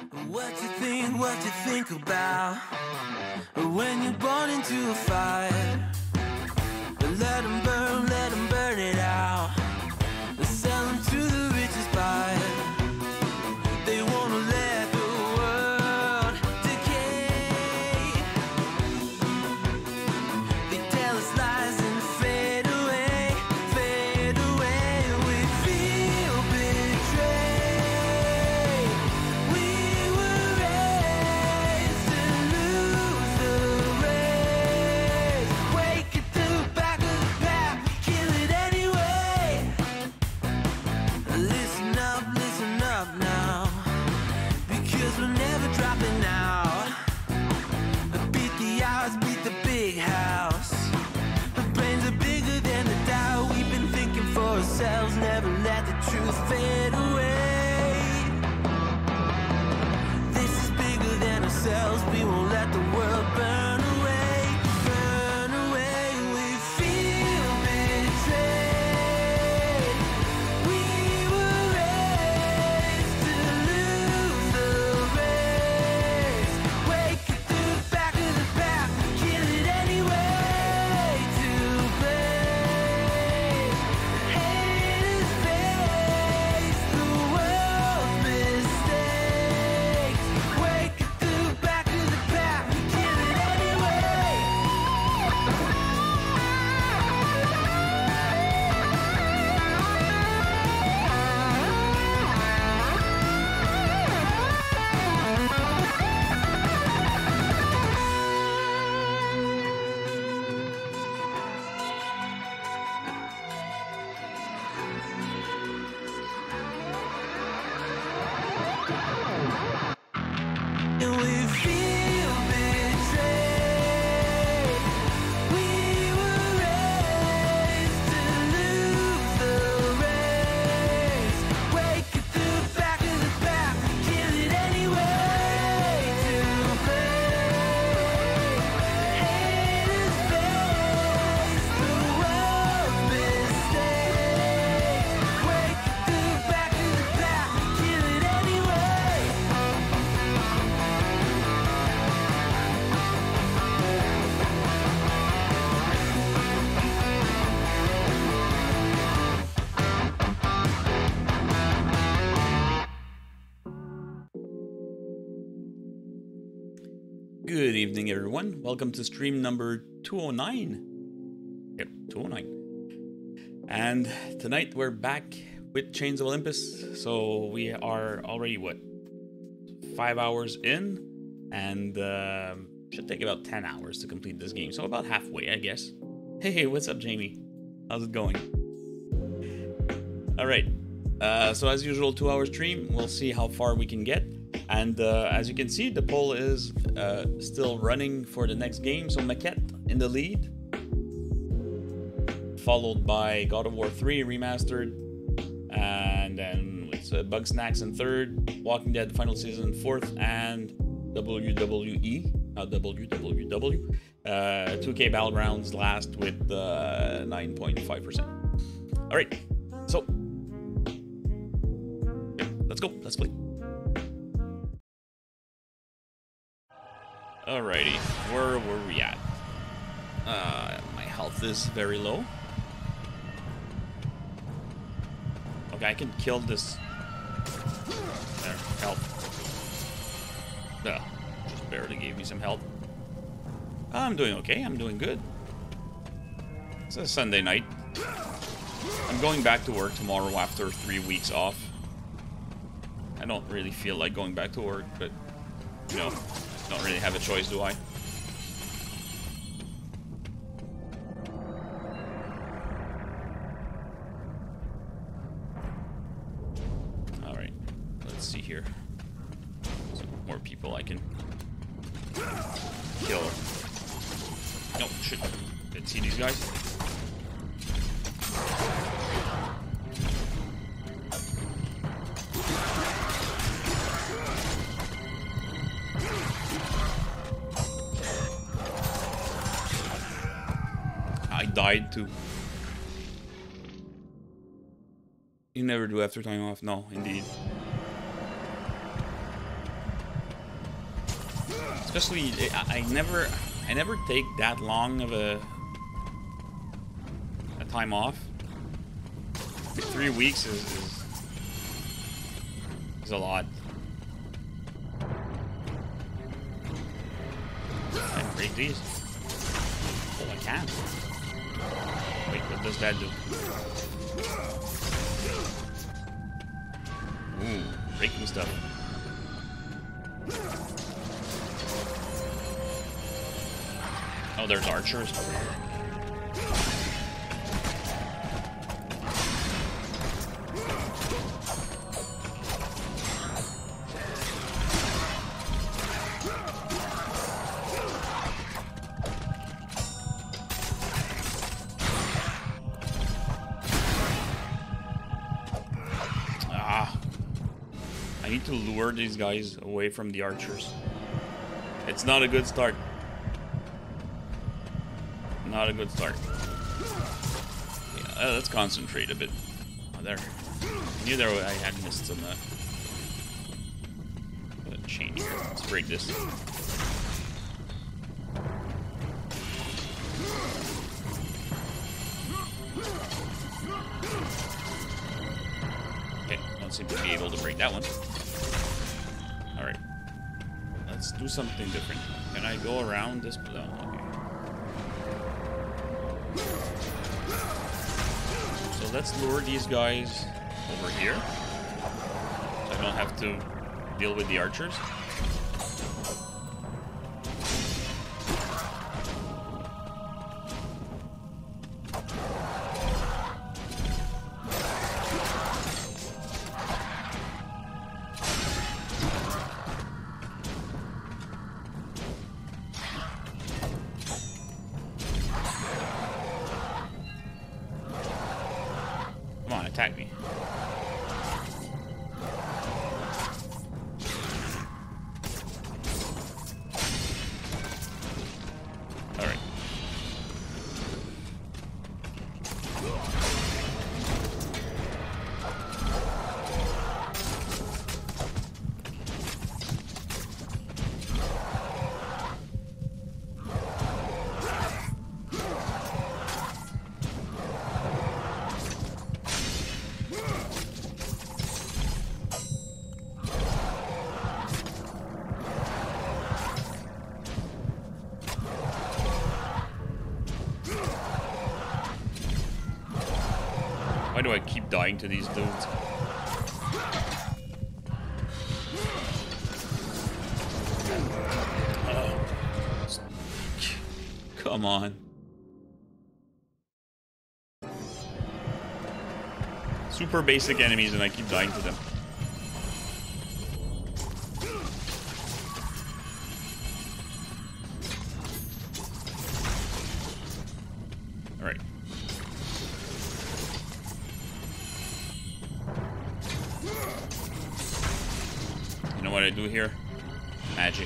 What you think about when you're born into a fire? Let them burn it out. Sell them to the richest buyer. They wanna let the world decay. They tell us lies and fade away, fade away. We feel betrayed. We were raised to lose the race. Wake at the back of the pack, kill it anyway. Listen up now, because we're never dropping out. Beat the odds, beat the big house. Our brains are bigger than the doubt. We've been thinking for ourselves, never let the truth fade away. This is bigger than ourselves, we won't let the world burn away, burn away. We feel betrayed. We were raised to lose the race. Wake at the back of the pack, kill it anyway. To blame, haters face the world's mistakes. Wake at the back of the pack, kill it anyway. And we feel betrayed. We were raised to lose the race. Wake at the back of the pack, kill it anyway. To blame, haters face the world's mistakes. Wake at the back of the pack, kill it anyway. Good evening, everyone. Welcome to stream number 209. Yep, 209. And tonight we're back with Chains of Olympus. So we are already, 5 hours in? And should take about 10 hours to complete this game. So about halfway, I guess. Hey, what's up, Jamie? How's it going? Alright. So as usual, 2 hour stream. We'll see how far we can get. And as you can see, the poll is still running for the next game. So Maquette in the lead, followed by God of War 3 Remastered, and then it's Bugsnax in third, Walking Dead Final Season fourth, and WWE, not WWW, 2K Battlegrounds last with 9.5%. All right, so let's go. Let's play. Alrighty, where were we at? My health is very low. Okay, I can kill this. There, health. Just barely gave me some health. I'm doing okay, I'm doing good. It's a Sunday night. I'm going back to work tomorrow after 3 weeks off. I don't really feel like going back to work, but, you know, don't really have a choice, do I? Alright, let's see here. Some more people I can kill. No, shit. Didn't see these guys. I died too. You never do after time off. No, indeed. Especially, I never take that long of a time off. 3 weeks is a lot. I can break these. Oh, I can. Wait, what does that do? Ooh, breaking stuff. Oh, there's archers. I need to lure these guys away from the archers. It's not a good start. Not a good start. Yeah, let's concentrate a bit. Oh, there. I knew I had missed some chain here. Let's break this. Okay, don't seem to be able to break that one. Alright. Let's do something different. Can I go around this? Oh, okay. So let's lure these guys over here. So I don't have to deal with the archers. Come on, attack me. Alright. Why do I keep dying to these dudes? Come on. Super basic enemies and I keep dying to them. Alright. You know what I do here? Magic.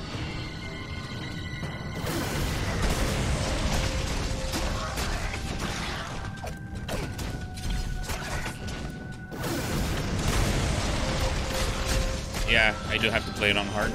Yeah, I do have to play it on hard.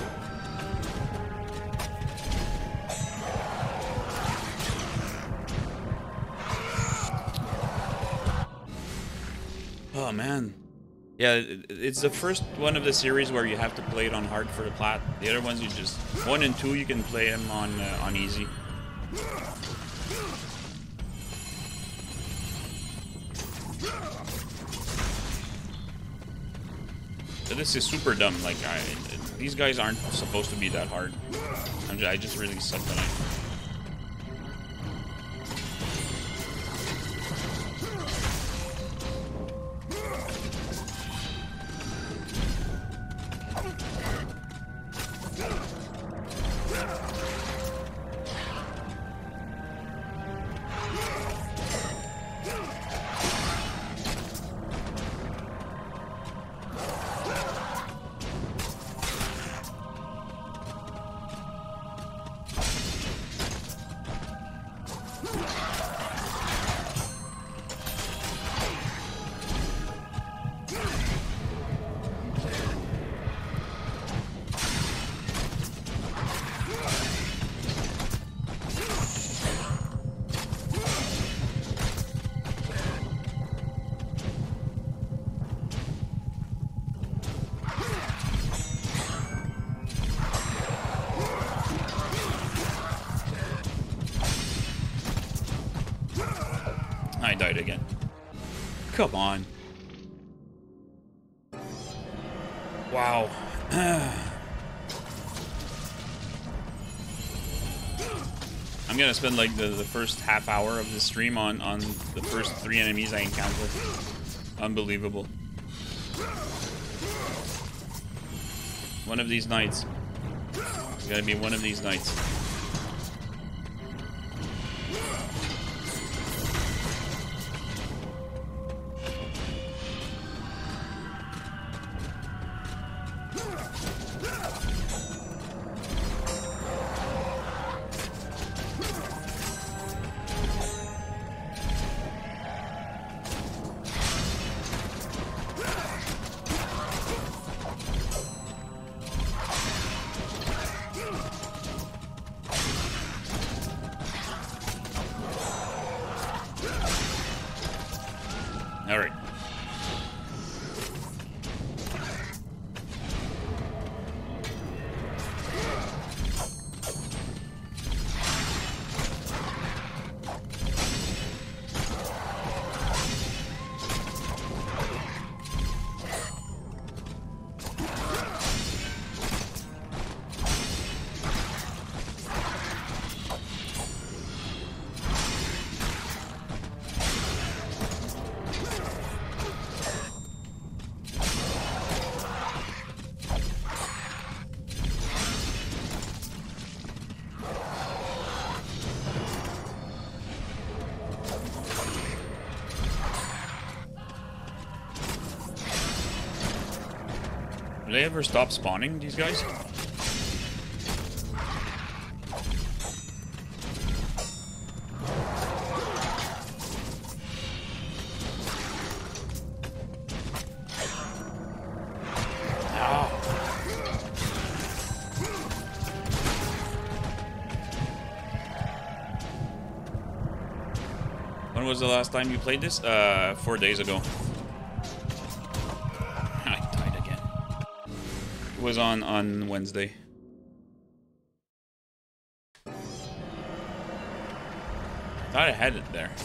Oh man. Yeah, it's the first one of the series where you have to play it on hard for the plat. The other ones you just 1 and 2 you can play them on easy. So this is super dumb. Like these guys aren't supposed to be that hard. I just really suck tonight. I died again. Come on. Wow. I'm gonna spend like the first half hour of the stream on the first 3 enemies I encounter. Unbelievable. One of these nights. It's gotta be one of these nights. All right. Do they ever stop spawning, these guys? When was the last time you played this? 4 days ago. I died again. It was on Wednesday. Thought I had it there.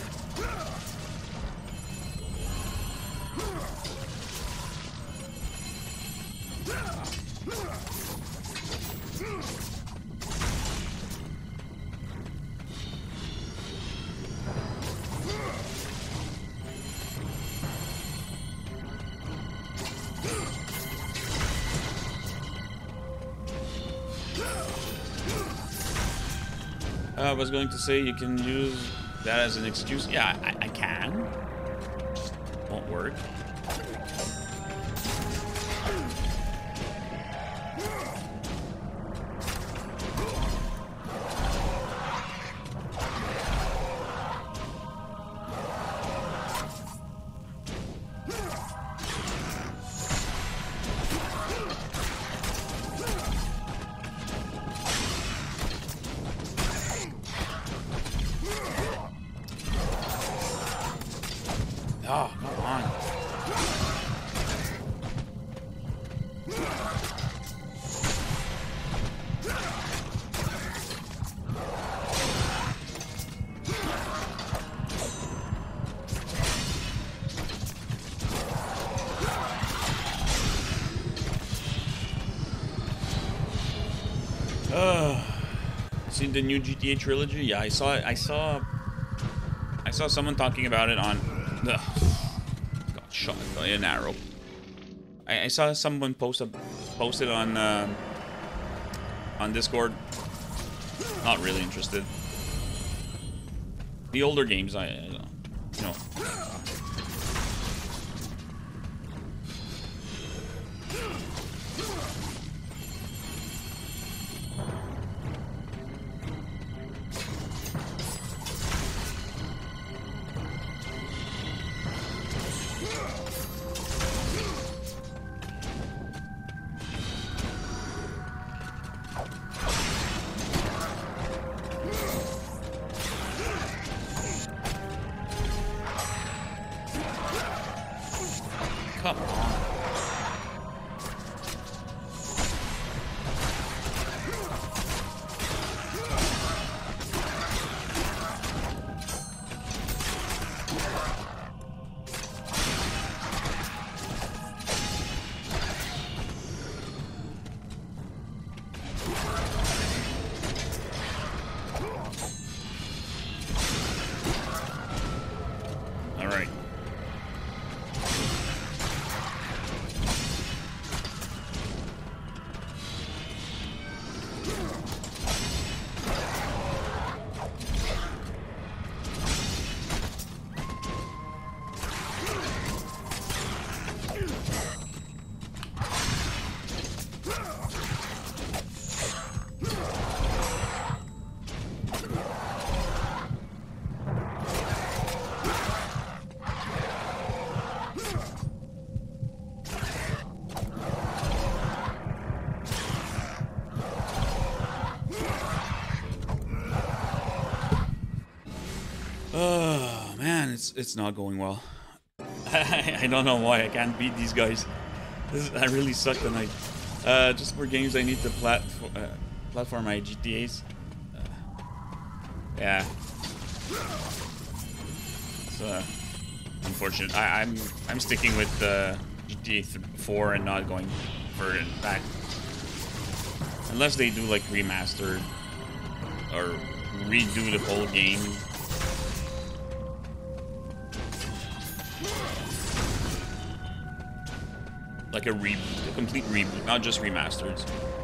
I was going to say you can use that as an excuse. Yeah, I can. Just won't work. Oh, come on. Seen the new GTA trilogy? Yeah, I saw it. I saw someone talking about it on got shot by an arrow. I saw someone posted on Discord. Not really interested. The older games, you know. it's not going well. I don't know why I can't beat these guys. I really suck tonight. Just for games I need to platform my GTAs. Yeah. It's unfortunate. I'm sticking with GTA 4 and not going further back. Unless they do like remastered or redo the whole game. Like a complete reboot, not just remasters.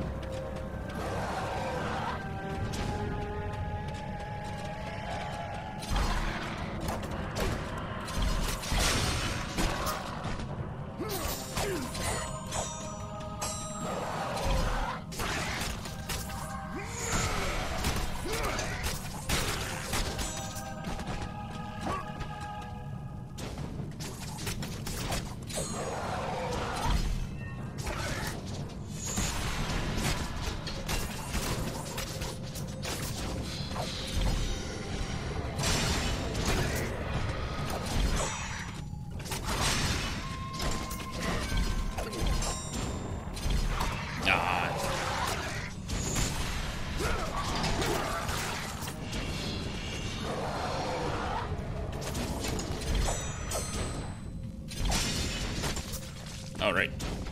All right.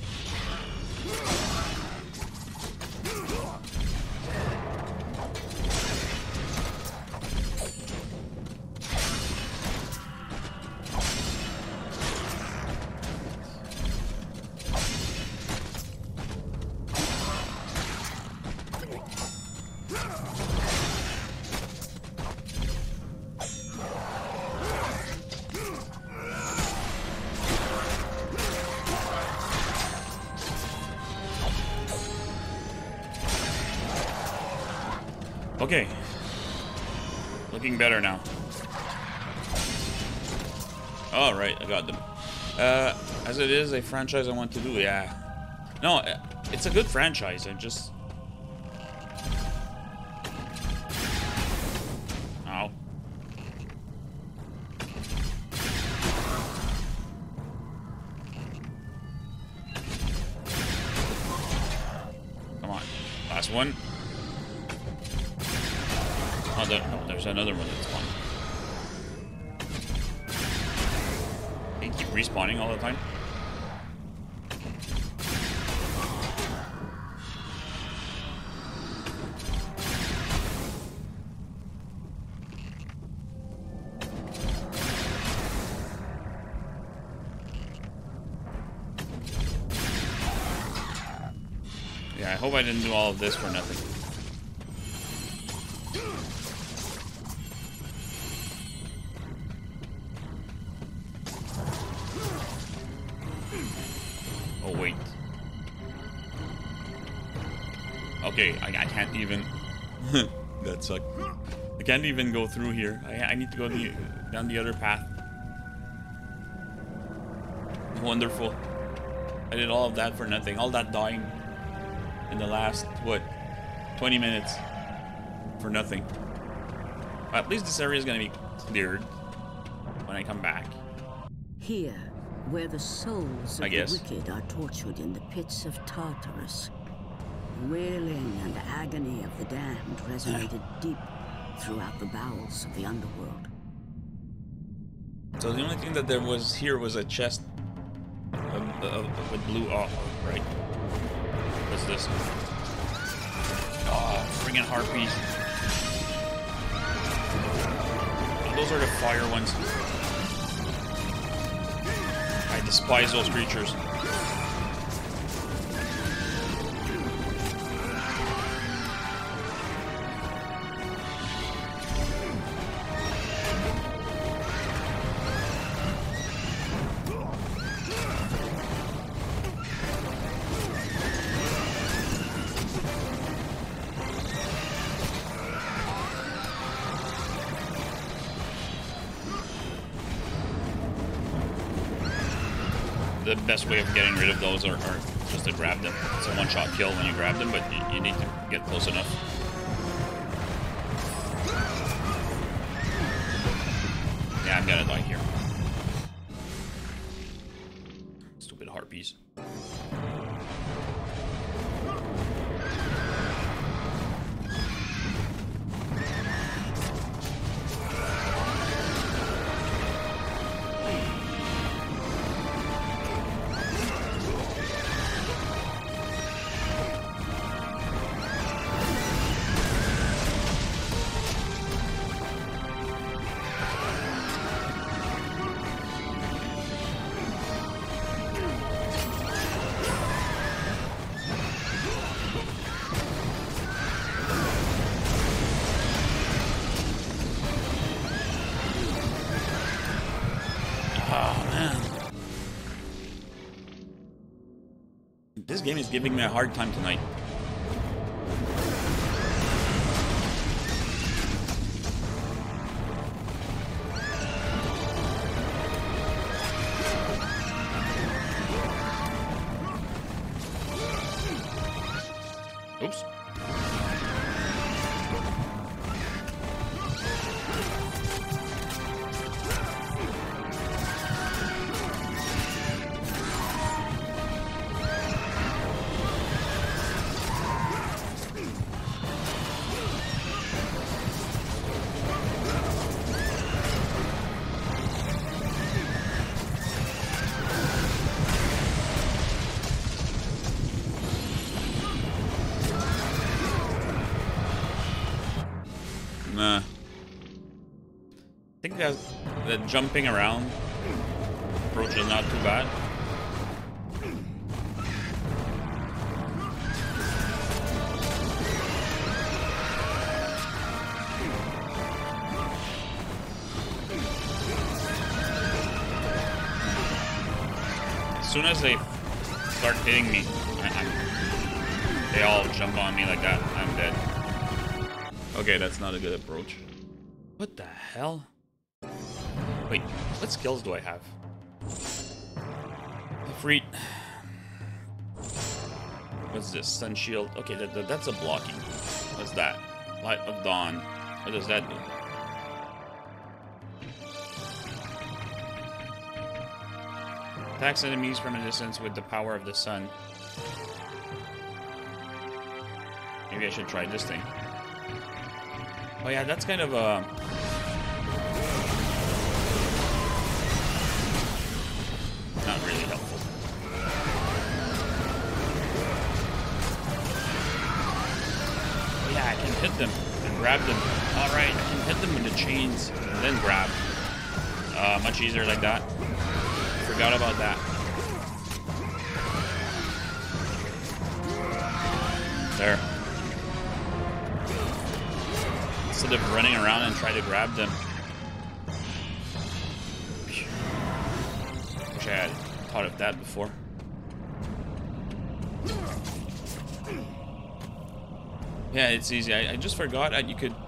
Okay. Looking better now. Alright, I got them. As it is a franchise I want to do, yeah. No, it's a good franchise, I just... Ow. Come on. Last one. Oh, no, there's another one that's spawning. They keep respawning all the time. Yeah, I hope I didn't do all of this for nothing. Oh, wait. Okay, I can't even... That sucked. I can't even go through here. I need to go down the other path. Wonderful. I did all of that for nothing. All that dying in the last, what, 20 minutes for nothing. At least this area is going to be cleared when I come back. Here, where the souls of the wicked are tortured in the pits of Tartarus, the wailing and agony of the damned resonated deep throughout the bowels of the underworld. So the only thing that there was here was a chest with blue off, right? What's this? Oh, friggin' harpies. Oh, those are the fire ones. I despise those creatures. The best way of getting rid of those are just to grab them. It's a one-shot kill when you grab them, but you need to get close enough. Yeah, I'm gonna die here. This game is giving me a hard time tonight. Oops. I think that the jumping around approach is not too bad. As soon as they start hitting me, they all jump on me like that, I'm dead. Okay, that's not a good approach. What the hell? Wait, what skills do I have? Free. What's this? Sun Shield. Okay, that's a blocking. What's that? Light of Dawn. What does that do? Attacks enemies from a distance with the power of the sun. Maybe I should try this thing. Oh yeah, that's kind of a... not really helpful. Oh yeah, I can hit them and grab them. Alright, I can hit them with the chains and then grab. Much easier like that. Forgot about that. There. Instead of running around and try to grab them. Wish I had thought of that before. Yeah, it's easy. I just forgot that you could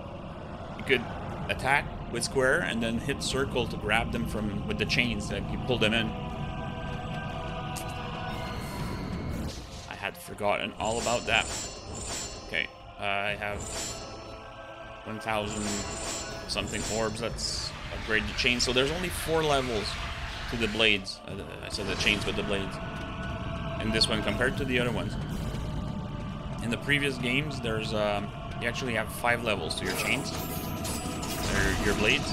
attack with square and then hit circle to grab them from with the chains that you pull them in. I had forgotten all about that. Okay, I have 1,000 something orbs. Let's upgrade the chain. So there's only 4 levels to the blades. So the chains with the blades. And this one compared to the other ones. In the previous games, there's you actually have 5 levels to your chains. Or your blades.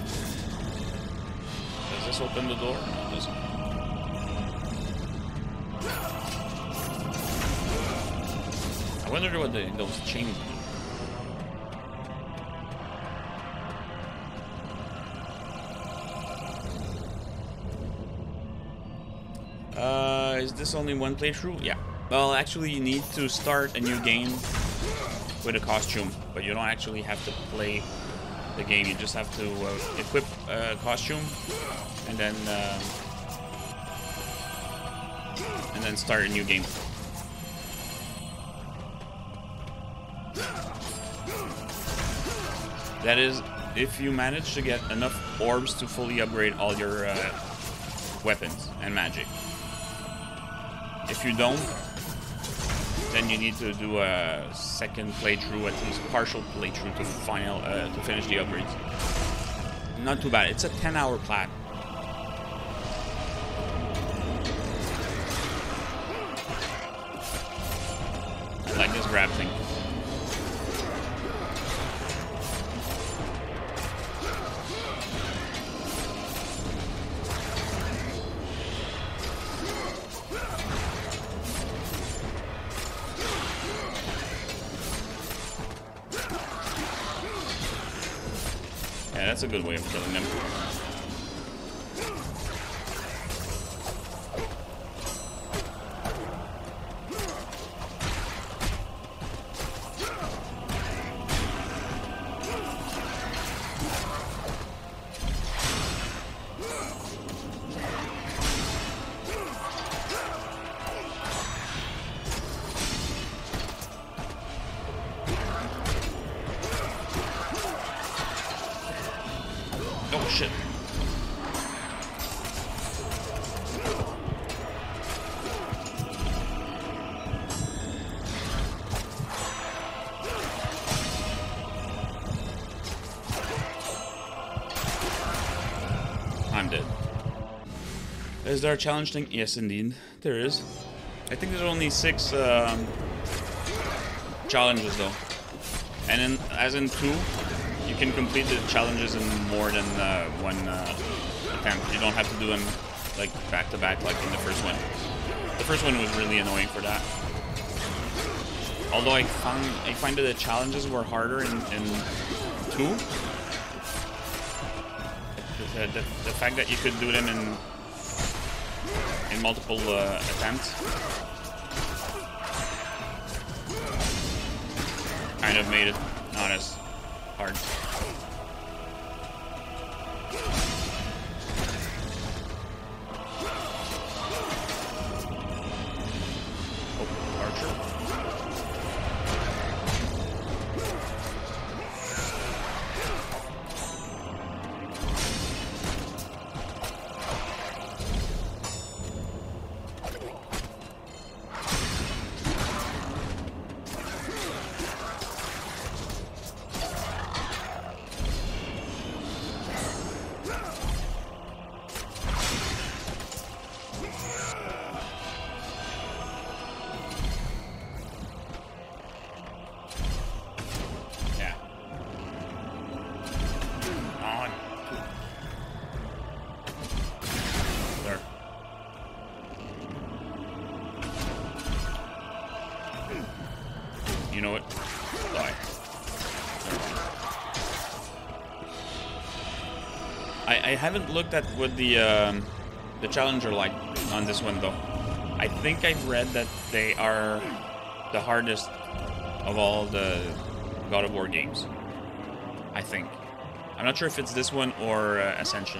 Does this open the door? No, it doesn't. I wonder what those chains do. Is this only one playthrough? Yeah. Well, actually, you need to start a new game with a costume, but you don't actually have to play the game. You just have to equip a costume and then start a new game. That is, if you manage to get enough orbs to fully upgrade all your weapons and magic. If you don't, then you need to do a second playthrough, at least partial playthrough, to finish the upgrades. Not too bad. It's a 10-hour plat. I like this grab thing. Yeah, that's a good way of killing them. shit. I'm dead. Is there a challenge thing? Yes, indeed. There is. I think there's only 6 challenges, though. And in, as in 2, you can complete the challenges in more than 1 attempt. You don't have to do them like back to back like in the first one. The first one was really annoying for that. Although I find that the challenges were harder in 2. The fact that you could do them in multiple attempts kind of made it not as hard. Oh, Archer. You know what? Die. I haven't looked at what the challenge are like on this one though. I think I've read that they are the hardest of all the God of War games. I think. I'm not sure if it's this one or Ascension.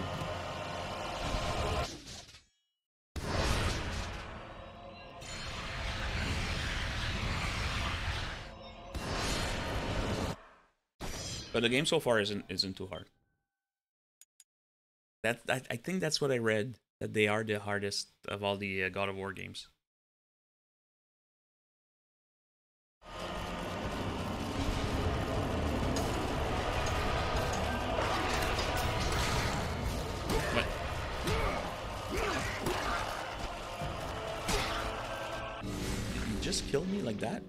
But the game so far isn't too hard. I think that's what I read, that they are the hardest of all the God of War games. What? Did you just kill me like that?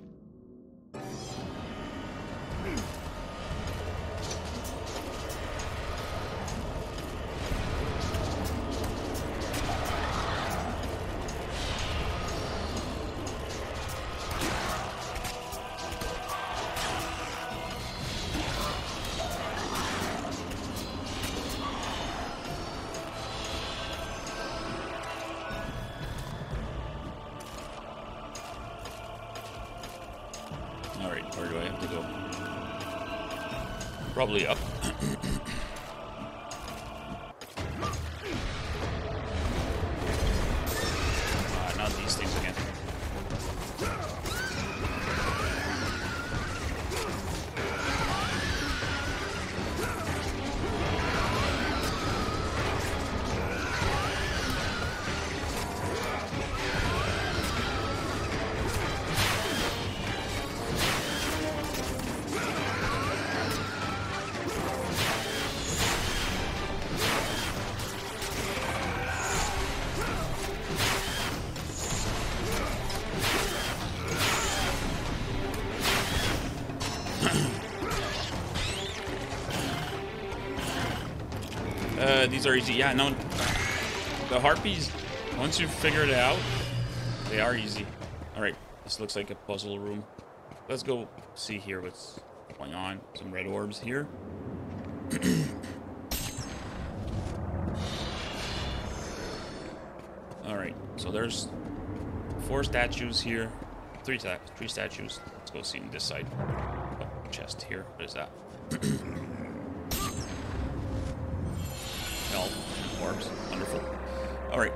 Alright, where do I have to go? Probably up. Not these things again. These are easy. Yeah, no. The harpies, once you figure it out, they are easy. Alright, this looks like a puzzle room. Let's go see here what's going on. Some red orbs here. Alright, so there's 4 statues here. 3 statues. Let's go see on this side. Oh, chest here. What is that? Hell, orbs. Wonderful. Alright.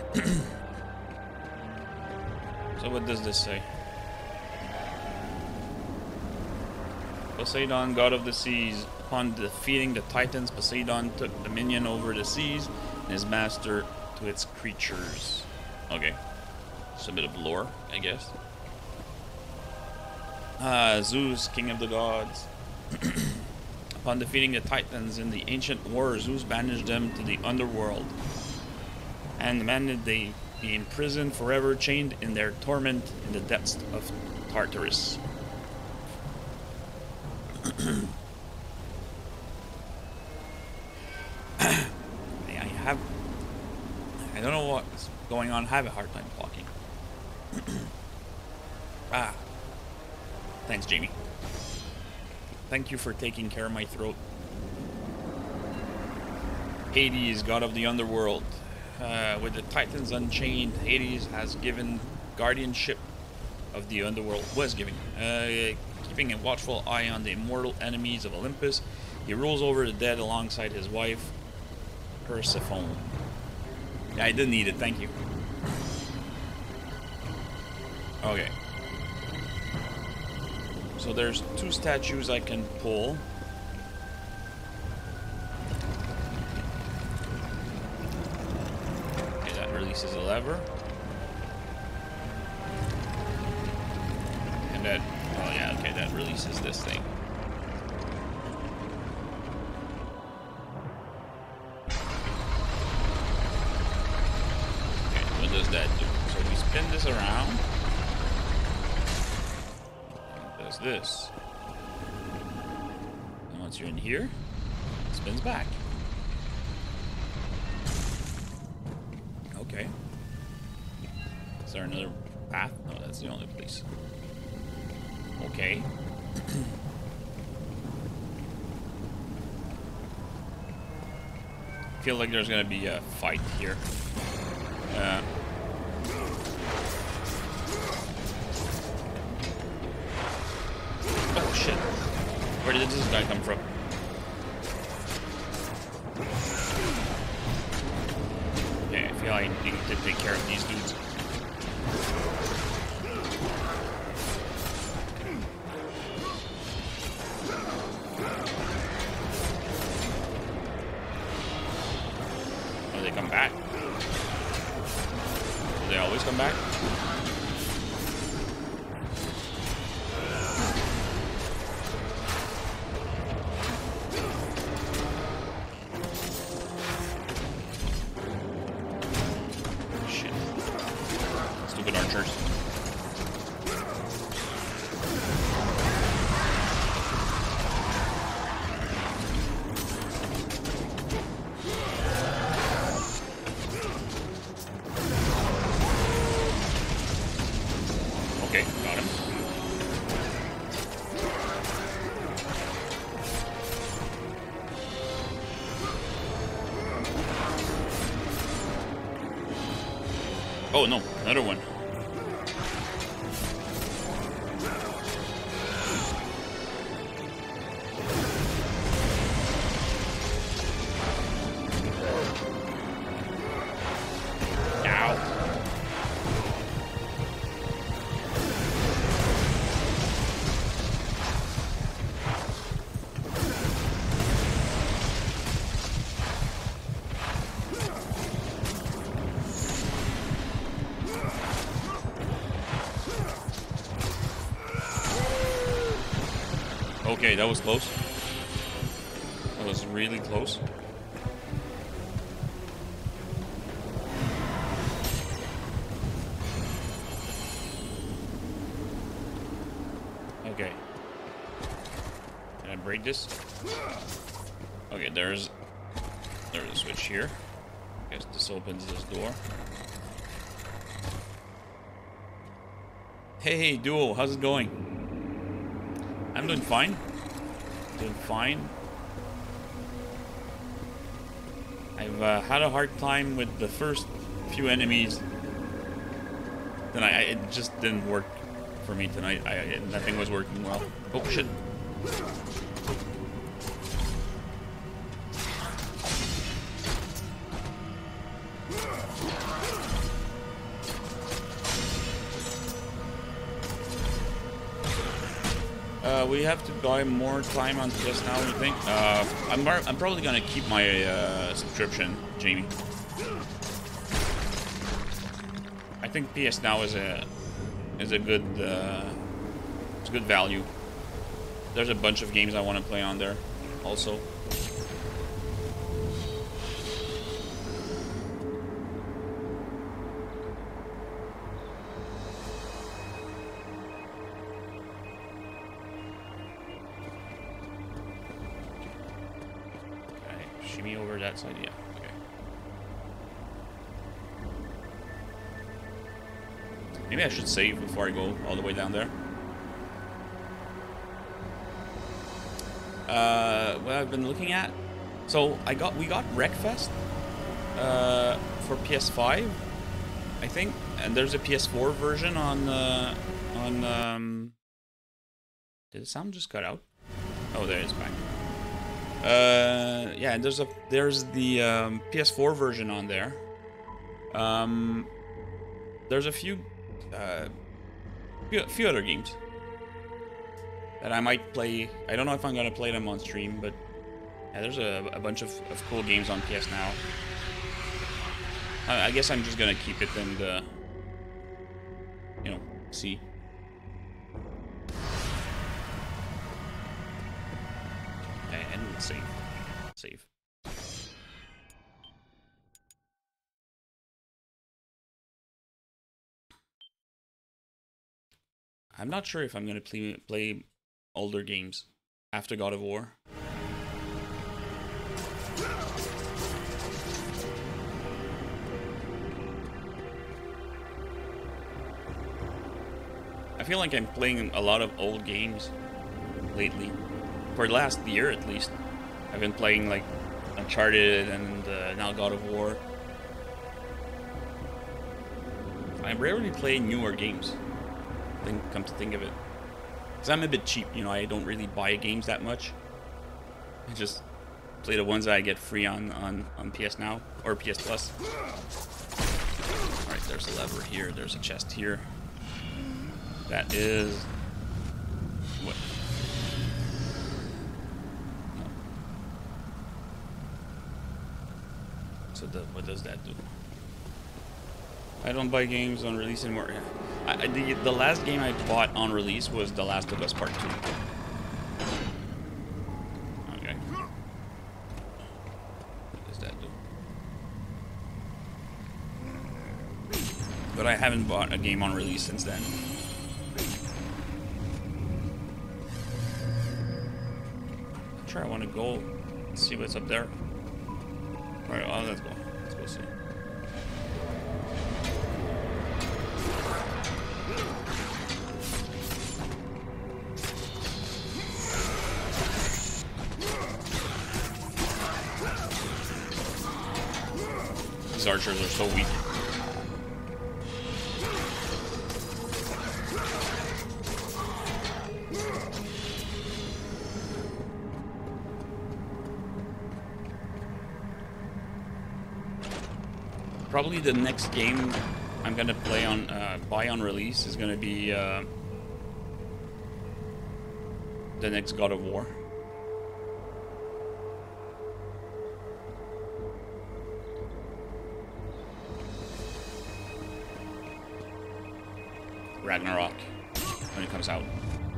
So what does this say? Poseidon, god of the seas, Upon defeating the Titans, Poseidon took dominion over the seas and his master to its creatures. Okay. Just a bit of lore, I guess. Zeus, king of the gods. Upon defeating the Titans in the ancient war, Zeus banished them to the underworld and demanded they be imprisoned forever, chained in their torment in the depths of Tartarus. I don't know what's going on. I have a hard time talking. Thanks, Jamie. Thank you for taking care of my throat. Hades, god of the underworld. With the Titans unchained, Hades has given guardianship of the underworld. Keeping a watchful eye on the immortal enemies of Olympus. He rules over the dead alongside his wife, Persephone. Yeah, I didn't need it, thank you. Okay. So there's 2 statues I can pull. Okay, that releases a lever. And that, oh yeah, okay, that releases this thing. What does that do? So we spin this around. It does this. And once you're in here, it spins back. Okay. Is there another path? No, that's the only place. Okay. I feel like there's gonna be a fight here. Oh shit. Where did this guy come from? Okay, I feel like I need to take care of these dudes. Oh, they come back. Do they always come back? Shit. Stupid archers. Okay, got him. Oh no, another one. Ow. Okay, that was close. That was really close. Okay. Can I break this? Okay, there's a switch here. I guess this opens this door. Hey, Duo, how's it going? I'm doing fine. Doing fine. I've had a hard time with the first few enemies. Then it just didn't work for me tonight. Nothing was working well. Oh shit. We have to buy more time on PS Now, you think? I'm probably gonna keep my subscription, Jamie. I think PS Now is a good it's a good value. There's a bunch of games I want to play on there, also. Me over that side, yeah. Okay. Maybe I should save before I go all the way down there. What I've been looking at. So we got Wreckfest for PS5, I think, and there's a PS4 version on did the sound just cut out? Oh, there it is back. Yeah, there's the PS4 version on there. There's a few other games that I might play. I don't know if I'm gonna play them on stream, but yeah, there's a bunch of cool games on PS Now. I guess I'm just gonna keep it and you know, see. Save. I'm not sure if I'm gonna play older games after God of War. I feel like I'm playing a lot of old games lately. For the last year at least. I've been playing like Uncharted and now God of War. I rarely play newer games, come to think of it. Because I'm a bit cheap, you know, I don't really buy games that much. I just play the ones that I get free on PS Now or PS Plus. Alright, there's a lever here, there's a chest here. That is... what? So what does that do? I don't buy games on release anymore. The last game I bought on release was The Last of Us Part 2. Okay. What does that do? But I haven't bought a game on release since then. I'm sure I want to go and see what's up there. Alright, well, let's go. Let's go see. These archers are so weak. Probably the next game I'm gonna play on buy on release is gonna be the next God of War. Ragnarok when it comes out.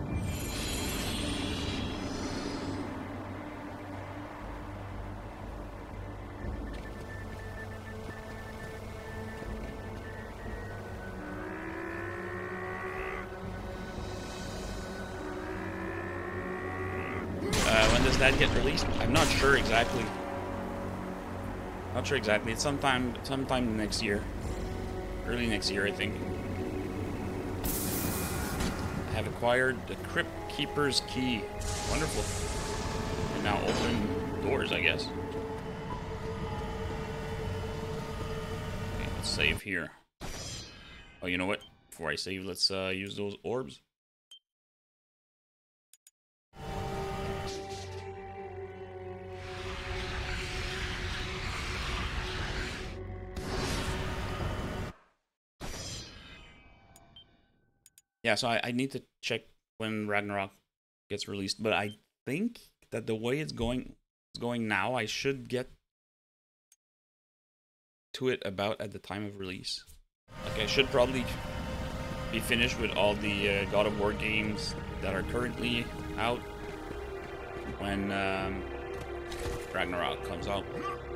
When does that get released? I'm not sure exactly. Not sure exactly. It's sometime next year. Early next year, I think. I have acquired the Crypt Keeper's Key. Wonderful. And now open doors, I guess. Okay, let's save here. Oh, you know what? Before I save, let's use those orbs. Yeah, so I need to check when Ragnarok gets released. But I think that the way it's going now, I should get to it about at the time of release. Like, I should probably be finished with all the God of War games that are currently out when Ragnarok comes out.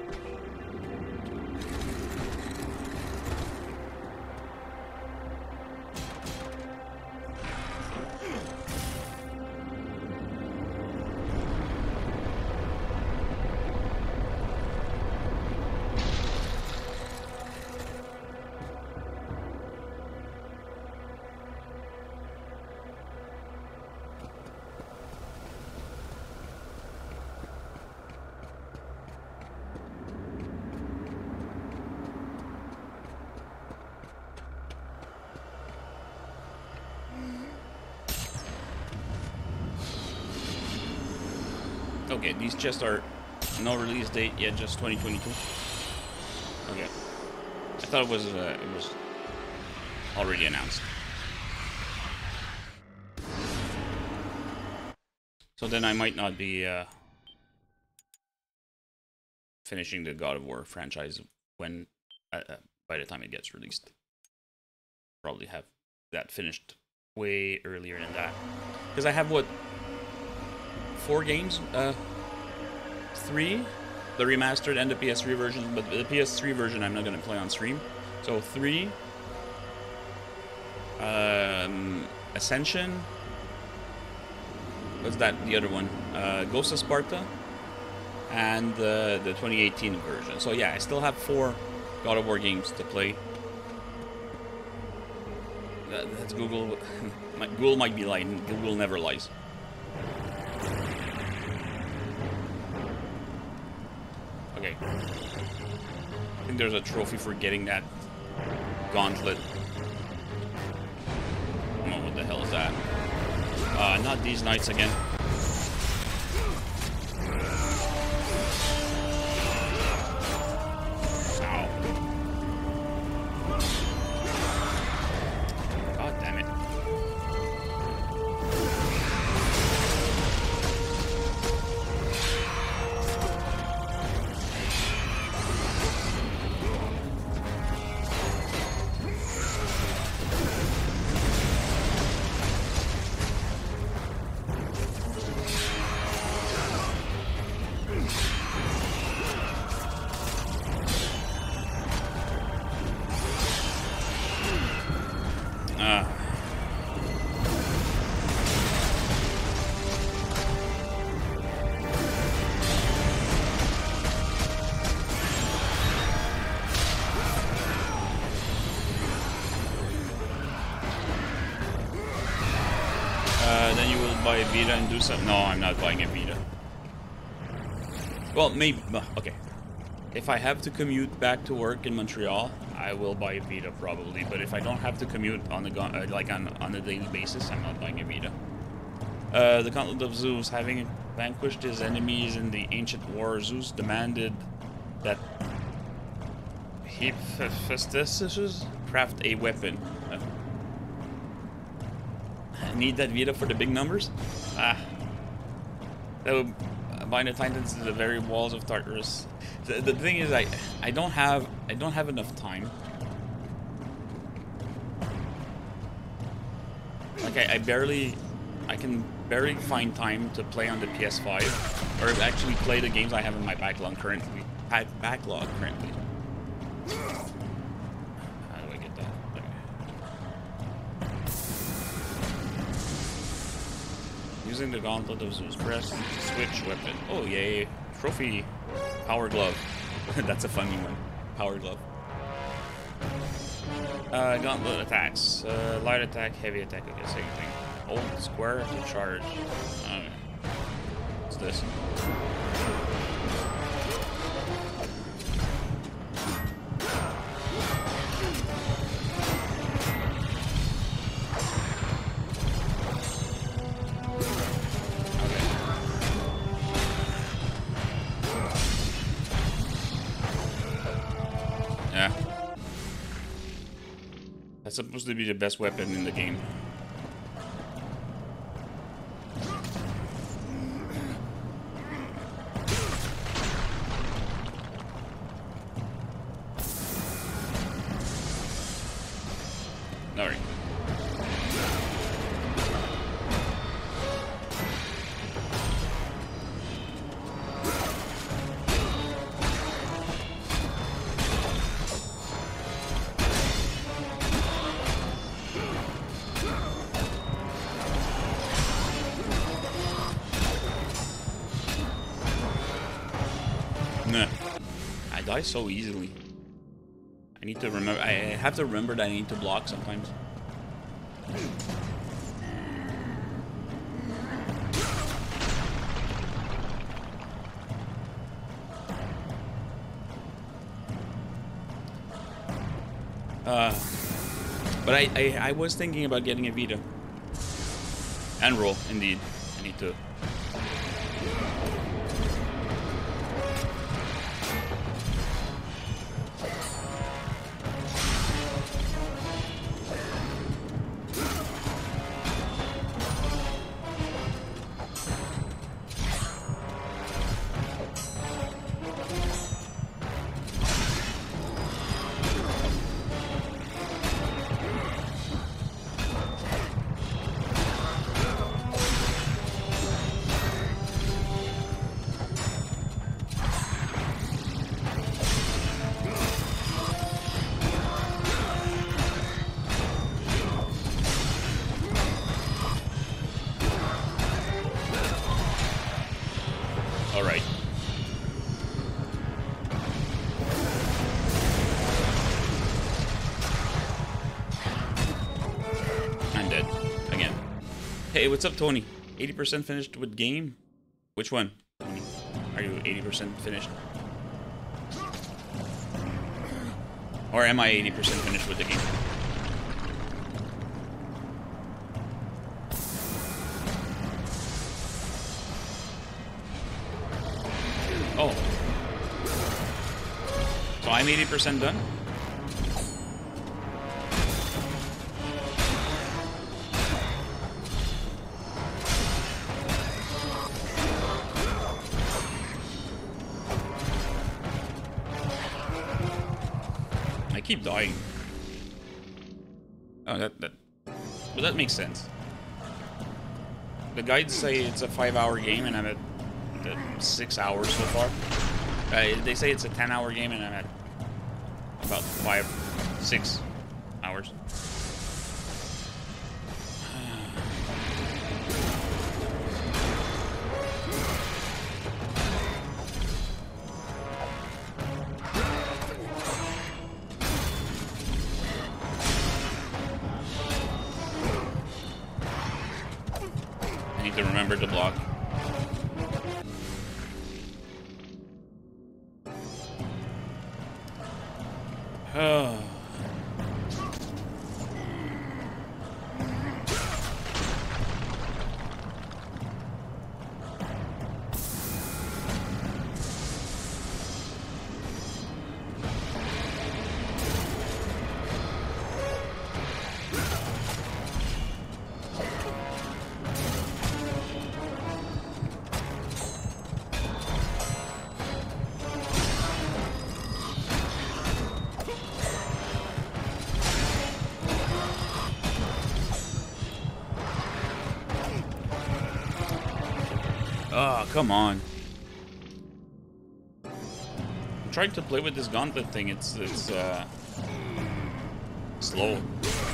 Okay, these chests are no release date yet, just 2022. Okay, I thought it was already announced. So then I might not be finishing the God of War franchise when by the time it gets released. Probably have that finished way earlier than that, because I have what, 4 games, 3, the remastered and the PS3 version, but the PS3 version I'm not going to play on stream. So 3, Ascension, what's that, the other one, Ghost of Sparta, and the 2018 version. So yeah, I still have 4 God of War games to play. That's Google. Google might be lying. Google never lies. Okay. I think there's a trophy for getting that gauntlet. Oh, what the hell is that? Not these knights again. Ow. God damn it. Then you will buy a Vita and do something. No, I'm not buying a Vita. Well, maybe. Okay. If I have to commute back to work in Montreal, I will buy a Vita probably. But if I don't have to commute on the on a daily basis, I'm not buying a Vita. The Gauntlet of Zeus, having vanquished his enemies in the ancient war, Zeus demanded that Hephaestus craft a weapon. Need that Vita for the big numbers? That would bind the Titans to the very walls of Tartarus. The thing is, I don't have enough time. Like I can barely find time to play on the PS5, or actually play the games I have in my backlog currently. How do I get that? Okay. Using the Gauntlet of Zeus, press switch weapon. Oh yay! Trophy, power glove. That's a funny one. Power glove. Gauntlet attacks. Light attack, heavy attack. Okay, same thing. Hold square to charge. What's this? Yeah. That's supposed to be the best weapon in the game. Nah. I die so easily. I need to remember. I have to remember that I need to block sometimes. But I was thinking about getting a Vita. And roll, indeed. I need to. Alright. I'm dead. Again. Hey, what's up, Tony? 80% finished with game? Which one, Tony? Are you 80% finished? Or am I 80% finished with the game? Oh. So I'm 80% done? I keep dying. Oh, well, that makes sense. The guides say it's a 5-hour game and I'm at 6 hours so far. They say it's a 10-hour game and I'm at about 6 hours. I need to remember to block. Oh. Oh, come on. I'm trying to play with this gauntlet thing. It's slow.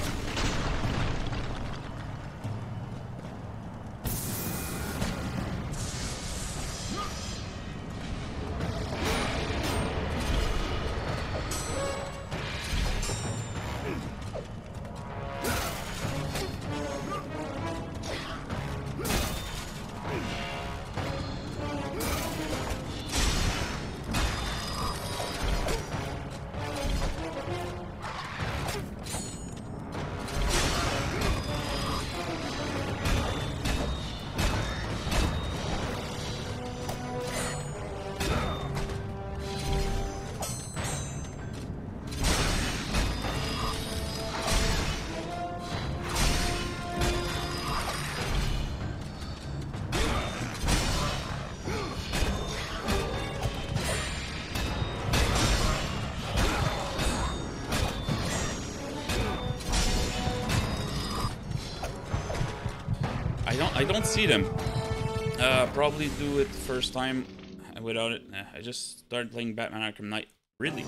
I don't see them. Probably do it first time without it. I just started playing Batman Arkham Knight. Really?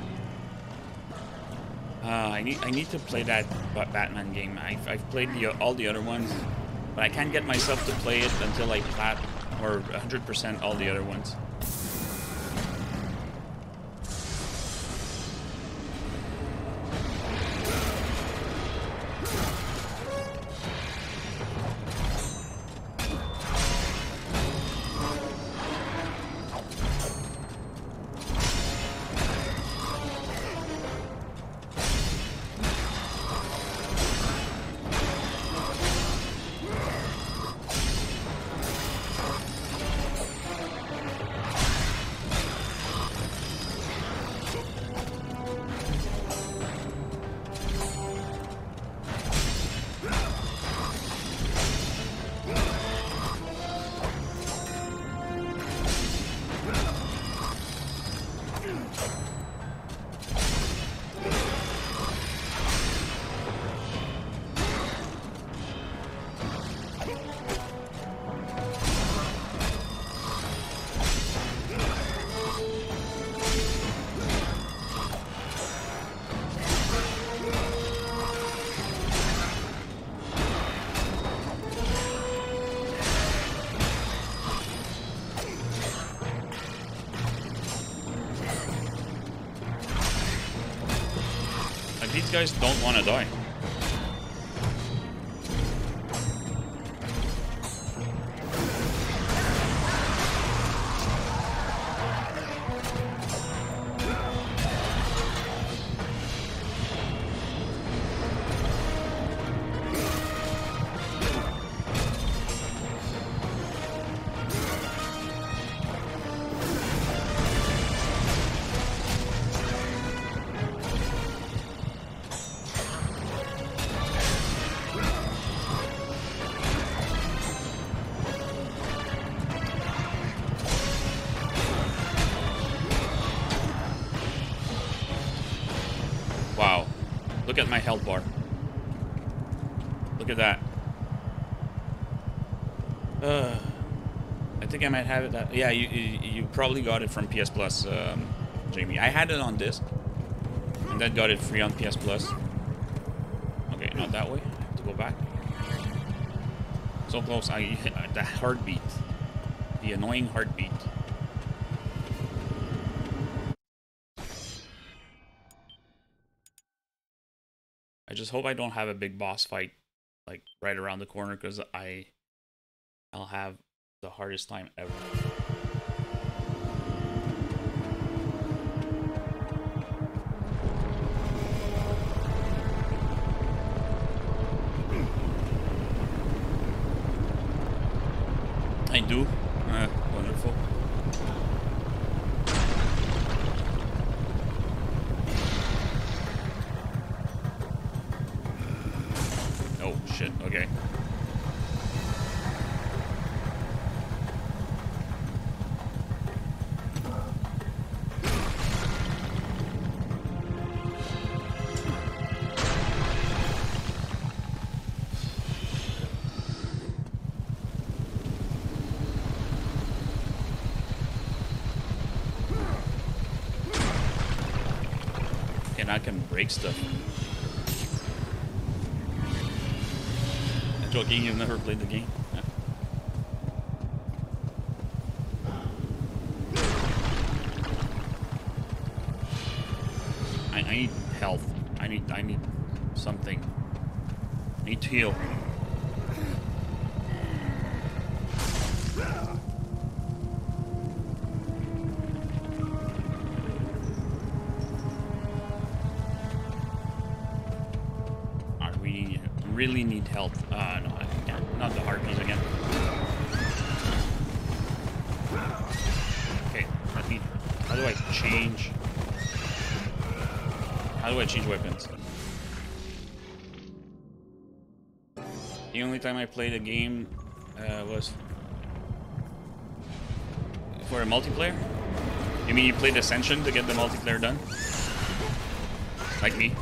I need to play that Batman game. I've played all the other ones, but I can't get myself to play it until I plat or 100% all the other ones. These guys don't want to die. Wow. Look at my health bar. Look at that. I think I might have it. Yeah, you probably got it from PS Plus, Jamie. I had it on disc, and then got it free on PS Plus. Okay, not that way. I have to go back. So close. The heartbeat. The annoying heartbeat. I just hope I don't have a big boss fight like right around the corner, because I'll have the hardest time ever. I do. Wonderful. Oh shit, okay. And I can break stuff. I'm joking, you've never played the game. Yeah. I need health. I need something. I need to heal. Really need health. No, I can't. Not the heartbeat again. Okay, let me. How do I change? How do I change weapons? The only time I played a game was for a multiplayer. You mean you played Ascension to get the multiplayer done? Like me?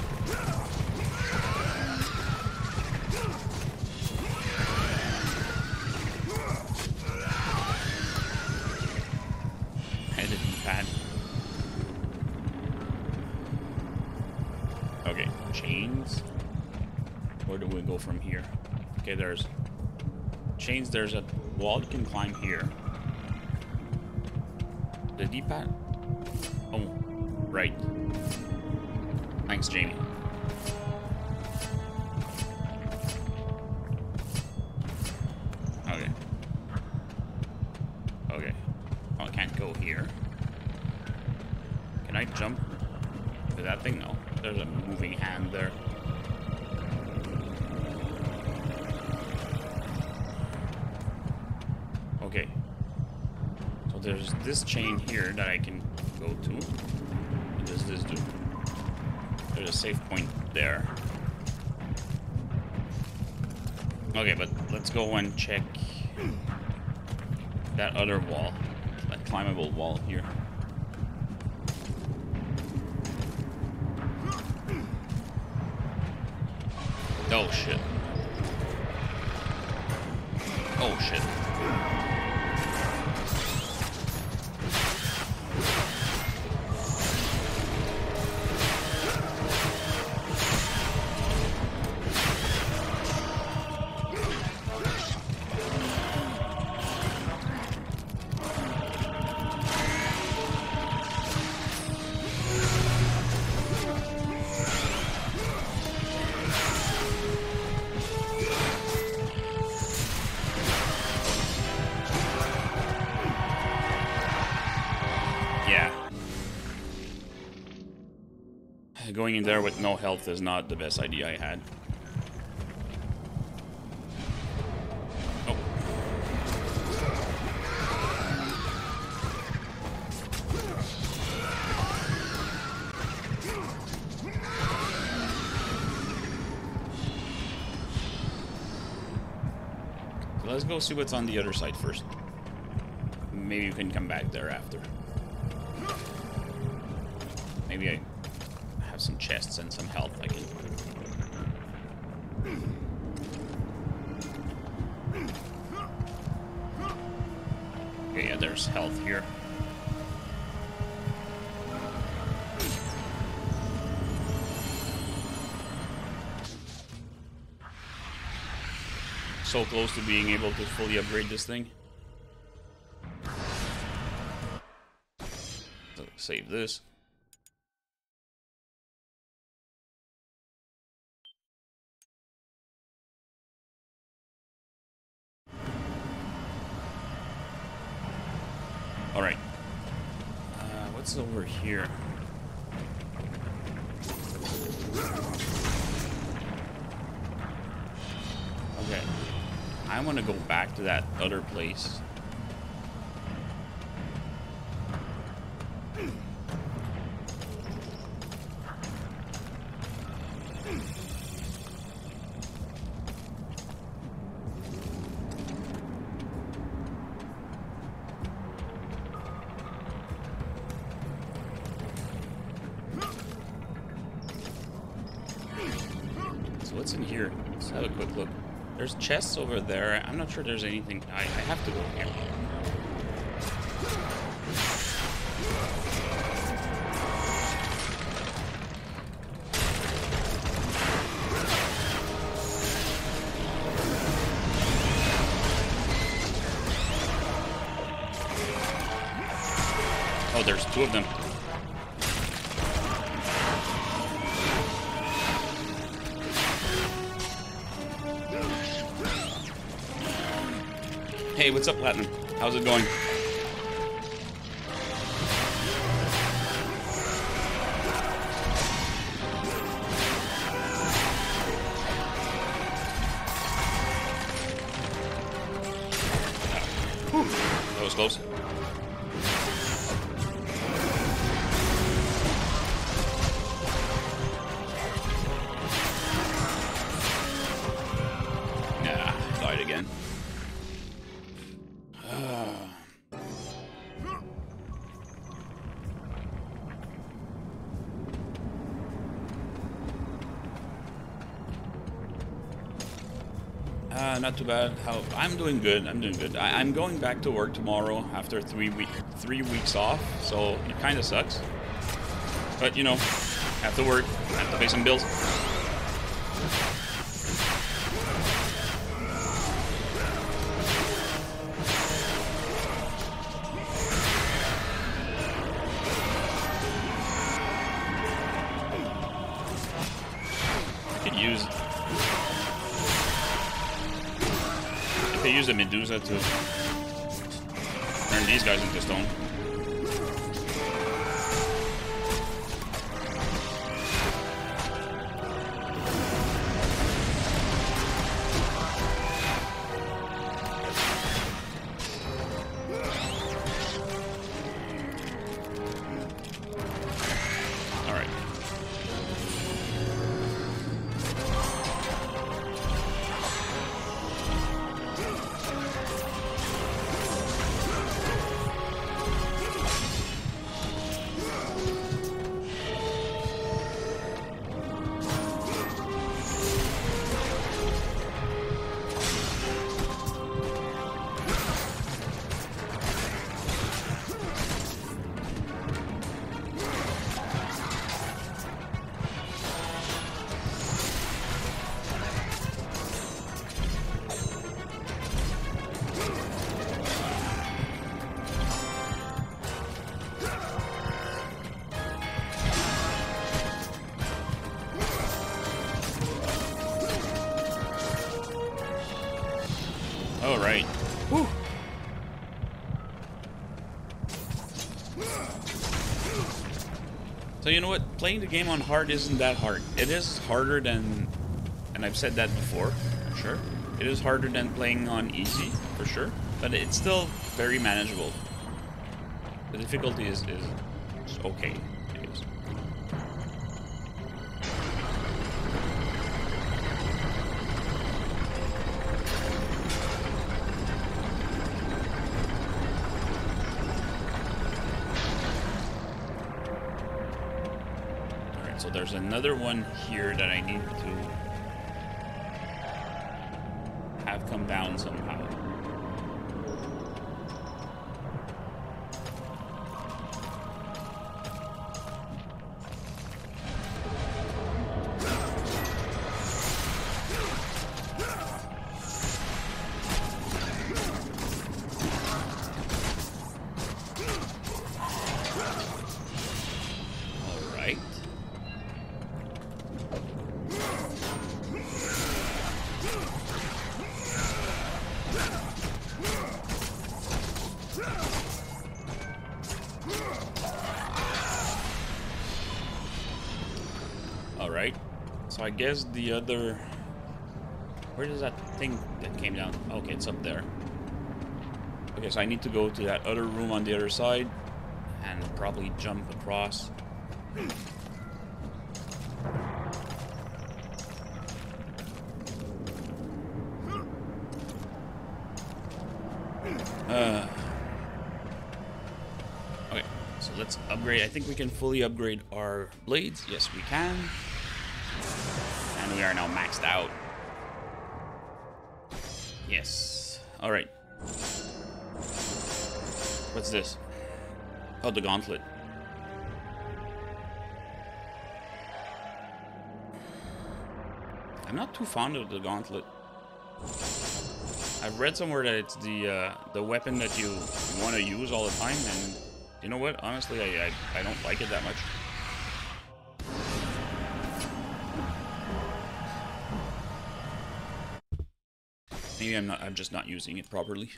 Okay, chains. Where do we go from here? Okay, there's chains. There's a wall you can climb here. The D-pad? Oh, right. Thanks, Jamie. Okay. Okay. Oh, I can't go here. Can I jump to that thing? No. There's a moving hand there. Okay. So there's this chain here that I can go to. What does this do? There's a save point there. Okay, but let's go and check that other wall. That climbable wall here. Oh shit. Oh shit. going in there with no health is not the best idea I had. Oh. So let's go see what's on the other side first. Maybe you can come back there after. Maybe I have some chests and some health I can... Okay, yeah, there's health here. So close to being able to fully upgrade this thing. So save this. All right. What's over here? Okay. I want to go back to that other place. What's in here? Let's have a quick look. There's chests over there. I'm not sure there's anything. I have to go here. Oh, there's two of them. Hey, what's up, Platinum? How's it going? Whew, that was close. Yeah, died again. Not too bad. I'm doing good. I'm doing good. I'm going back to work tomorrow after 3 weeks off, so it kind of sucks. But you know, have to work. Have to pay some bills. I could use a Medusa to turn these guys into stone. All right. All right. Whew. So you know what? Playing the game on hard isn't that hard. It is harder than, and I've said that before, for sure. It is harder than playing on easy, for sure. But it's still very manageable. The difficulty is okay, I guess. Alright, so there's another one here that I need to have come down somehow. Alright, so I guess the other... Where is that thing that came down? Okay, it's up there. Okay, so I need to go to that other room on the other side and probably jump across. Okay, so let's upgrade. I think we can fully upgrade our blades. Yes, we can. And we are now maxed out. Yes. Alright. What's this? Oh, the gauntlet. I'm not too fond of the gauntlet. I've read somewhere that it's the weapon that you want to use all the time, and you know what? Honestly, I don't like it that much. Maybe I'm just not using it properly.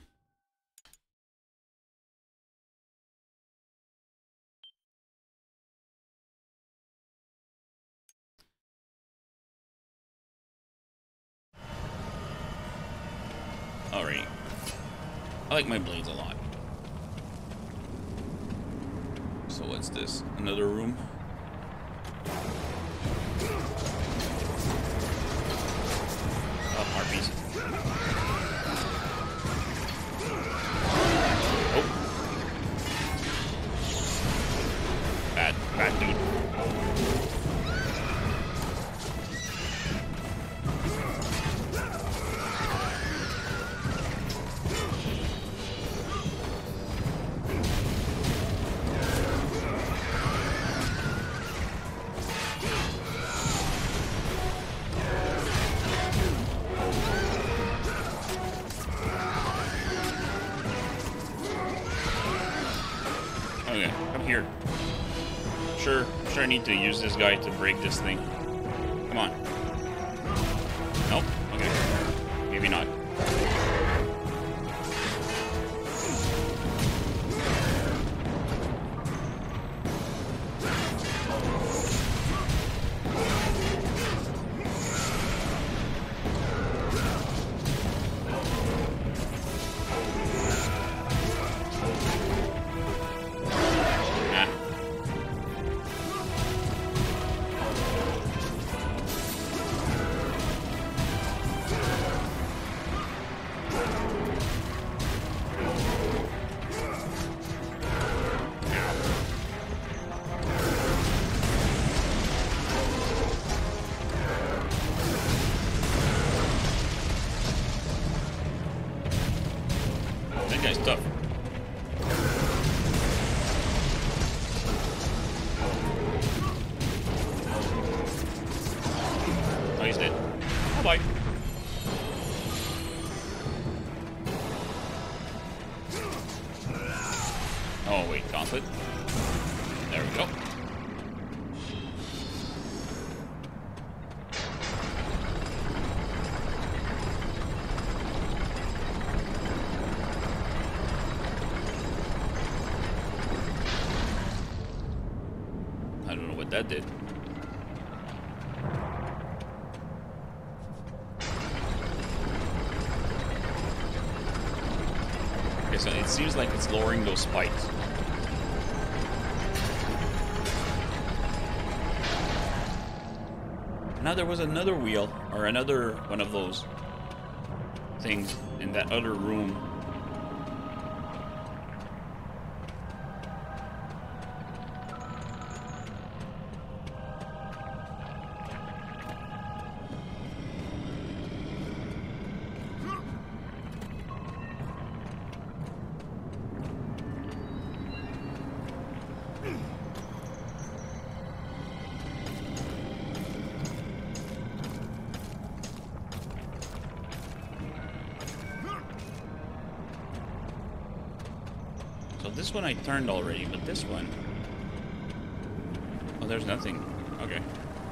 Alright. I like my blades a lot. So what's this? Another room? Oh, harpies. Oh. Bad dude. Okay, come here. Sure I need to use this guy to break this thing. Come on. Nope. Okay. Maybe not. That guy's tough. Oh, he's dead. Bye-bye. Oh, wait, gauntlet. There we go. what that did. Okay, so it seems like it's lowering those spikes. Now there was another wheel, or another one of those things in that other room. This one I turned already, but this one... Oh, there's nothing. Okay.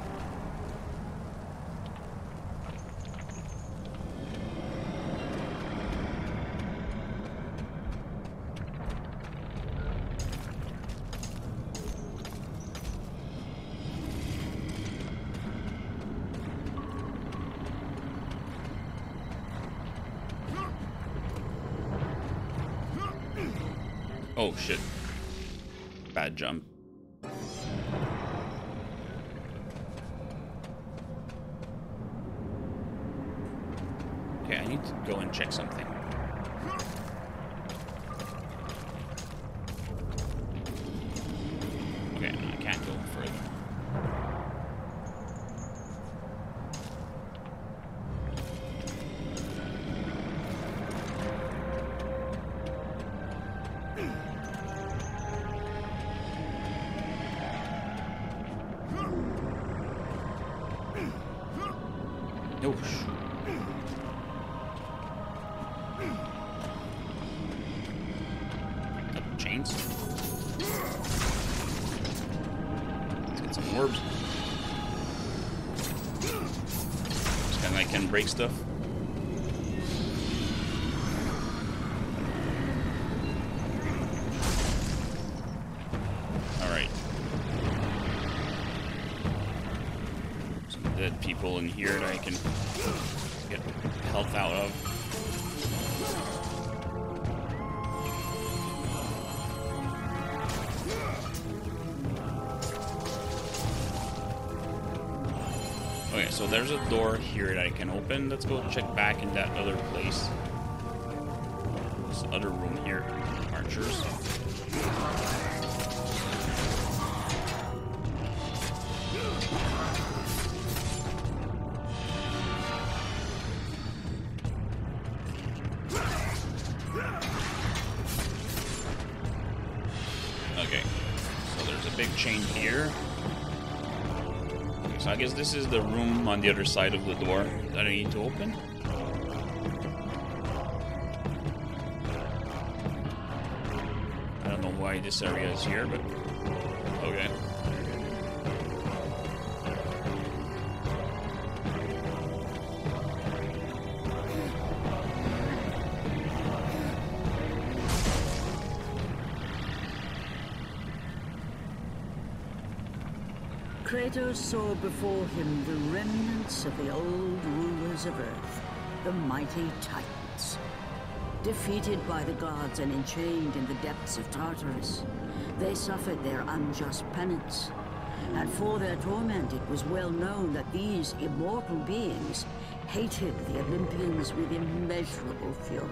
Oh shit. Bad jump. Okay, I need to go and check something. Okay, no, I can't go further. No. Couple chains. Let's get some orbs. Just kinda like can break stuff. Alright. Dead people in here that I can get health out of. Okay, so there's a door here that I can open. Let's go check back in that other place. This other room here. Archers. Okay, so there's a big chain here. Okay, so I guess this is the room on the other side of the door that I need to open. I don't know why this area is here, but okay. Kratos saw before him the remnants of the old rulers of Earth, the mighty Titans. Defeated by the gods and enchained in the depths of Tartarus, they suffered their unjust penance. And for their torment, it was well known that these immortal beings hated the Olympians with immeasurable fury.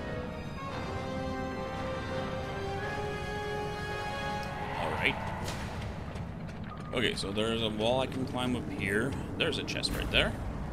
Okay, so there's a wall I can climb up here. There's a chest right there.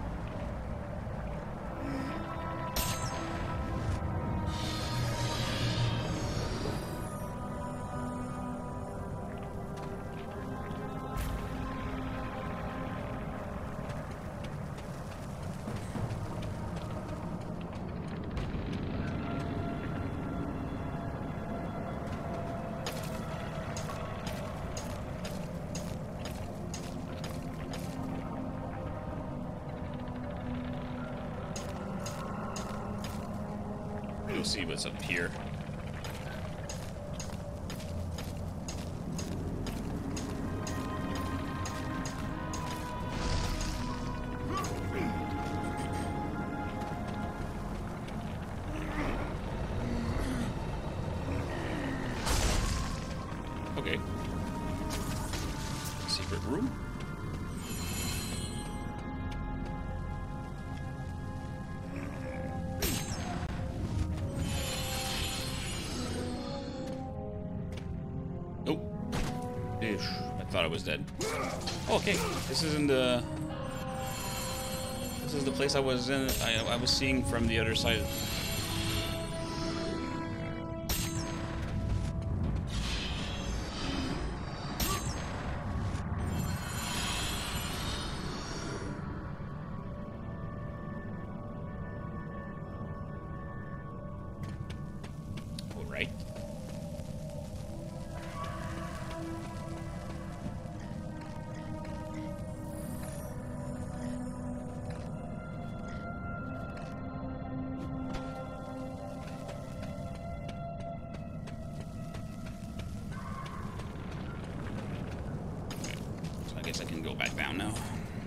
We'll see what's up here. Okay. Secret room. Oh. Ish. I thought I was dead. Oh, okay. This isn't the... This is the place I was in. I was seeing from the other side. All right. I guess I can go back down now.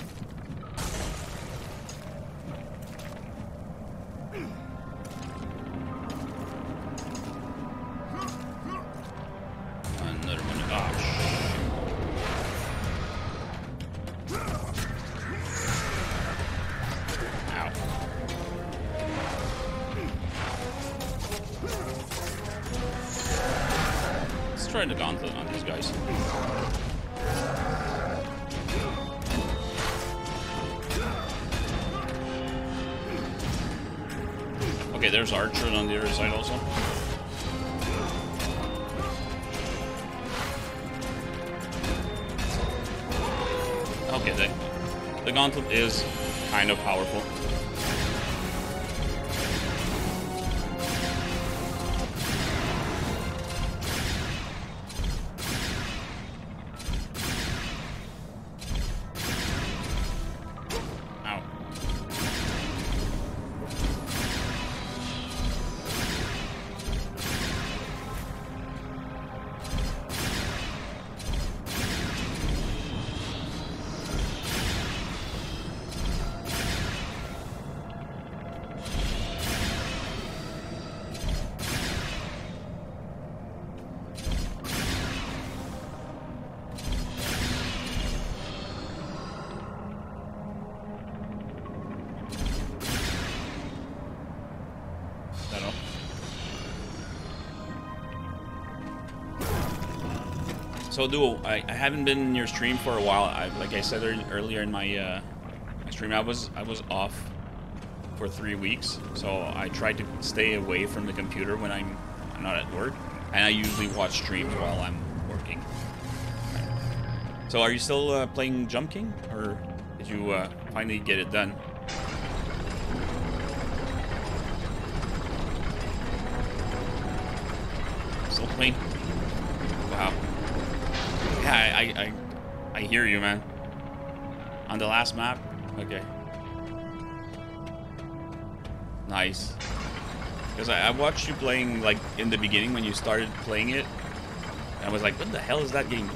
Another one. Oh, ow. Let's try the gauntlet on these guys. Okay, there's Archer on the other side also. Okay, the gauntlet is kind of powerful. Ow. So Duo, I haven't been in your stream for a while. Like I said earlier in my stream, I was off for 3 weeks. So I tried to stay away from the computer when I'm not at work, and I usually watch streams while I'm working. So are you still playing Jump King, or did you finally get it done? Still playing? Wow. Yeah, I hear you, man. On the last map? Okay. Nice. Because I watched you playing, like, in the beginning when you started playing it. And I was like, what the hell is that game?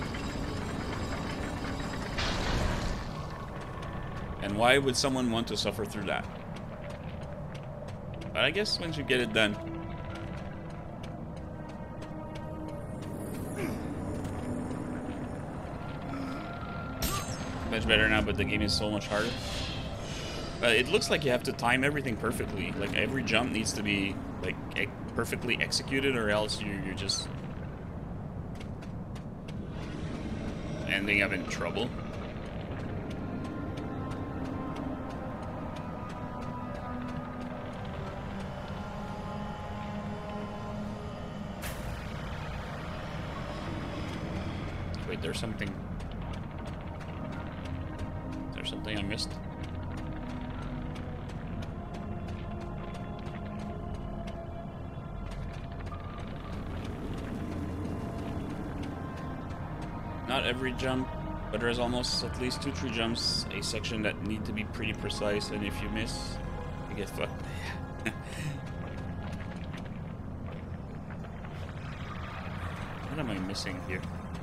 And why would someone want to suffer through that? But I guess once you get it done. Much better now, but the game is so much harder. But it looks like you have to time everything perfectly. Like every jump needs to be like perfectly executed, or else you're just ending up in trouble. Wait, there's something. Something I missed. Not every jump, but there's almost at least 2-3 jumps, a section that need to be pretty precise, and if you miss, you get fucked. What am I missing here?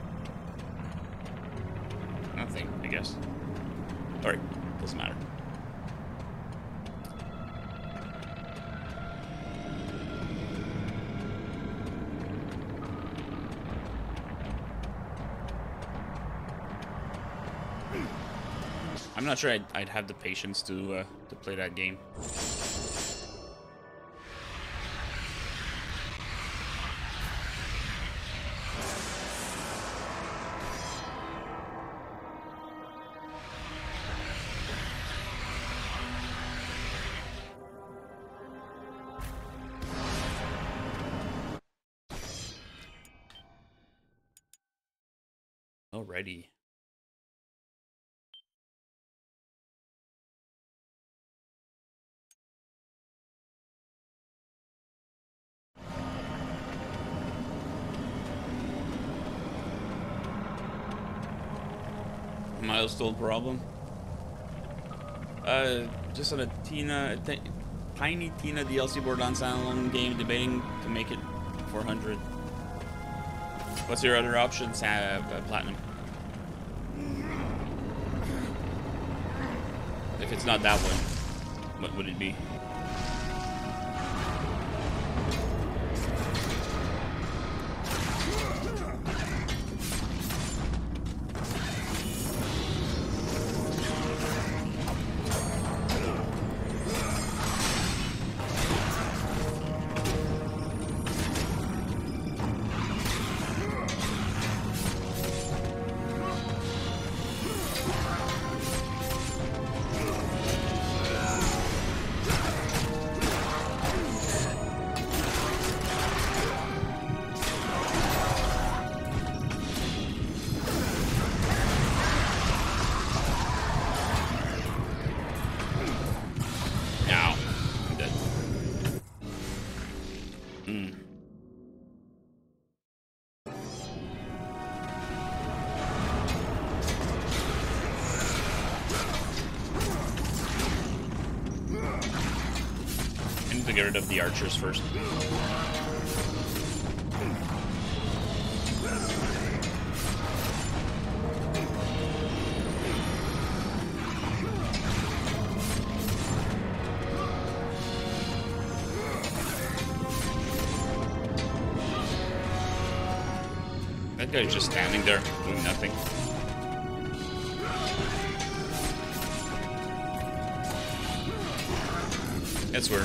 Nothing, I guess. Alright, doesn't matter. I'm not sure I'd have the patience to play that game. Alrighty. Milestone problem. Just on a Tiny Tina DLC Borderlands standalone game, debating to make it 400. What's your other options? Platinum. If it's not that one, what would it be? Get rid of the archers first. That guy's just standing there doing nothing. That's weird.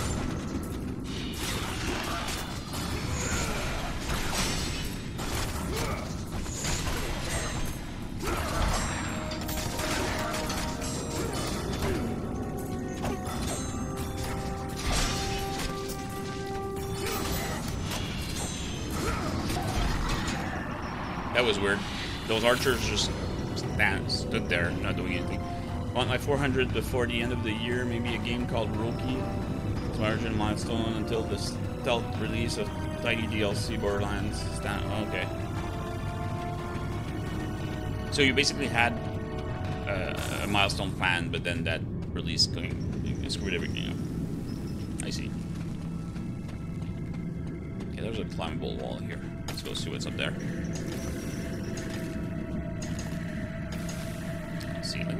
That was weird. Those archers just stood there, not doing anything. I want my 400 before the end of the year. Maybe a game called Roki. It's my original milestone until the stealth release of Tiny DLC Borderlands. Okay. So you basically had a milestone plan, but then that release screwed everything up. I see. Okay, there's a climbable wall here. Let's go see what's up there. Ceiling.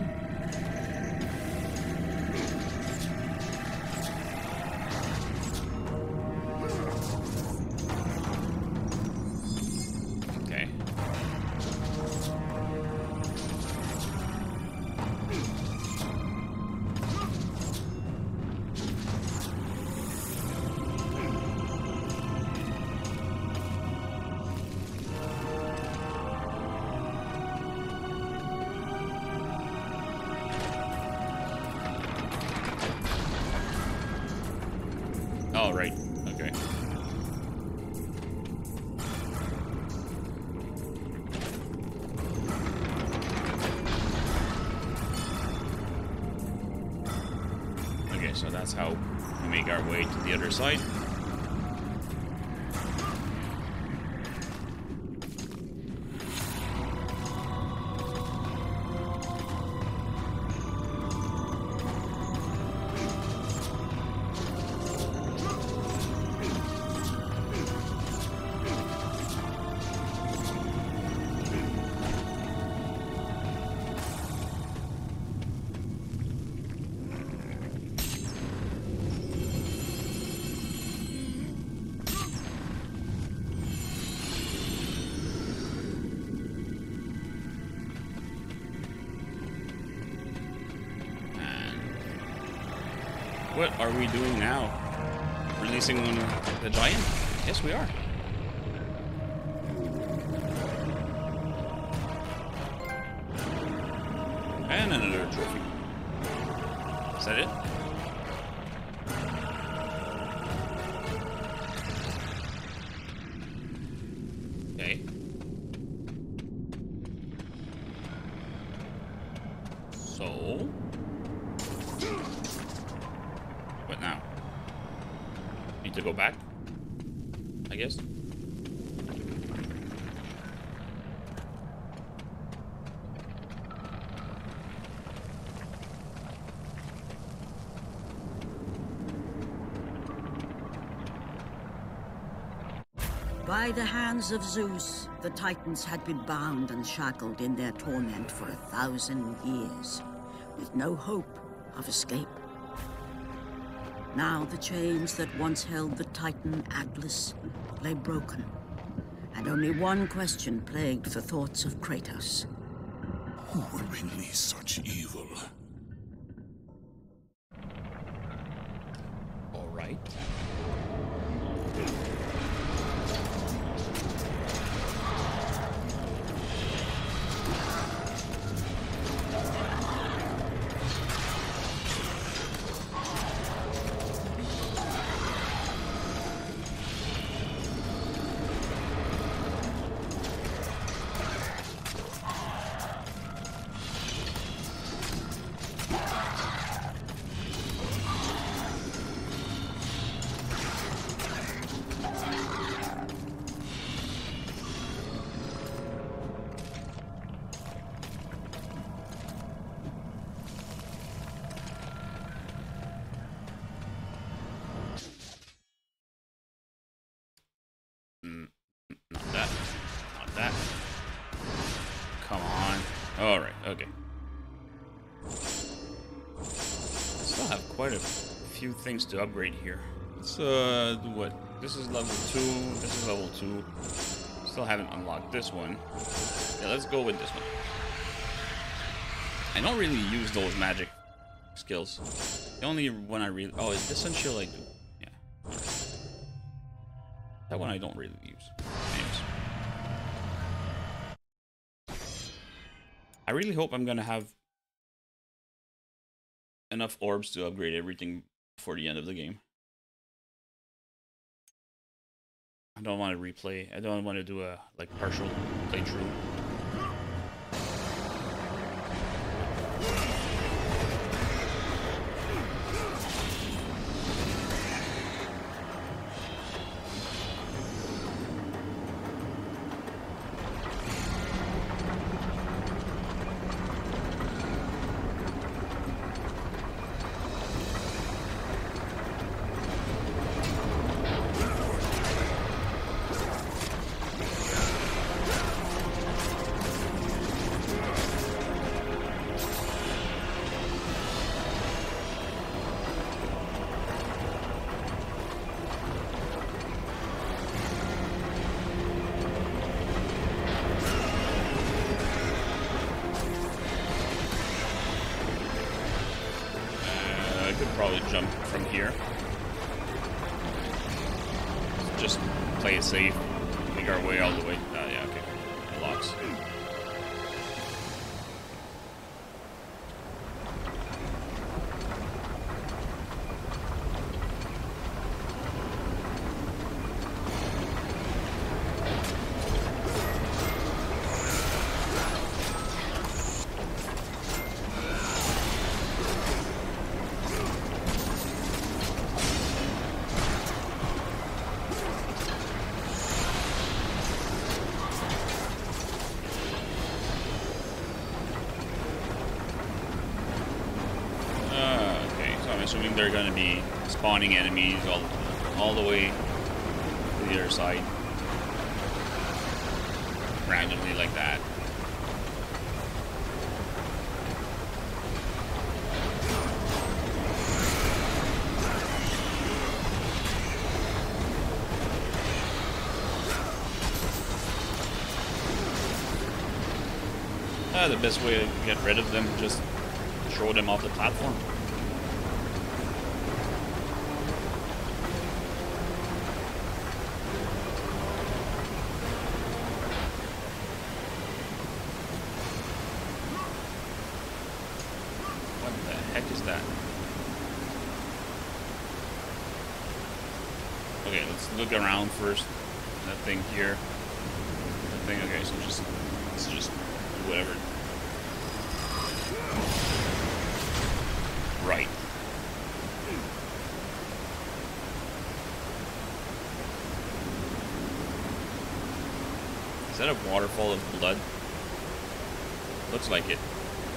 Okay. Oh, right. Okay. Okay, so that's how we make our way to the other side. What are we doing now? Releasing the giant? Yes, we are. And another trophy. Is that it? Okay. So... what now? Need to go back? I guess. By the hands of Zeus, the Titans had been bound and shackled in their torment for 1,000 years, with no hope of escape. Now the chains that once held the Titan Atlas lay broken, and only one question plagued the thoughts of Kratos. Who would release such evil? All right. Not that. Not that. Come on. Alright, okay. Still have quite a few things to upgrade here. Let's do what? This is level 2, this is level 2. Still haven't unlocked this one. Yeah, let's go with this one. I don't really use those magic skills. The only one I really... oh, this one shield I do. Yeah. Right. That one I don't really use. Anyways. I really hope I'm gonna have enough orbs to upgrade everything before the end of the game. I don't want to replay. I don't want to do a like partial playthrough. Probably jump from here. Just play it safe. Make our way all the way. Yeah, okay. It locks. Assuming they're going to be spawning enemies all the way to the other side. Randomly like that. The best way to get rid of them, just throw them off the platform. that? Okay, let's look around first. That thing here. That thing, okay, so let's just do whatever. Right. Is that a waterfall of blood? Looks like it.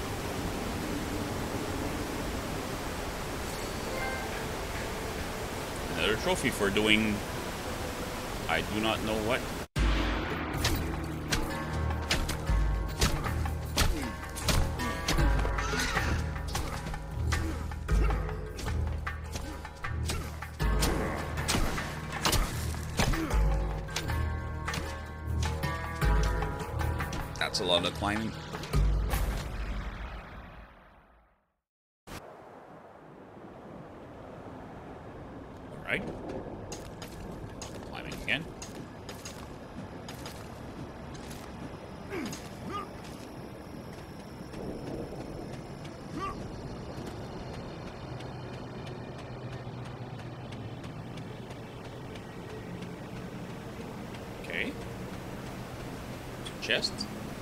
Another trophy for doing... I do not know what. That's a lot of climbing. Alright. Climbing again. Okay. Chest.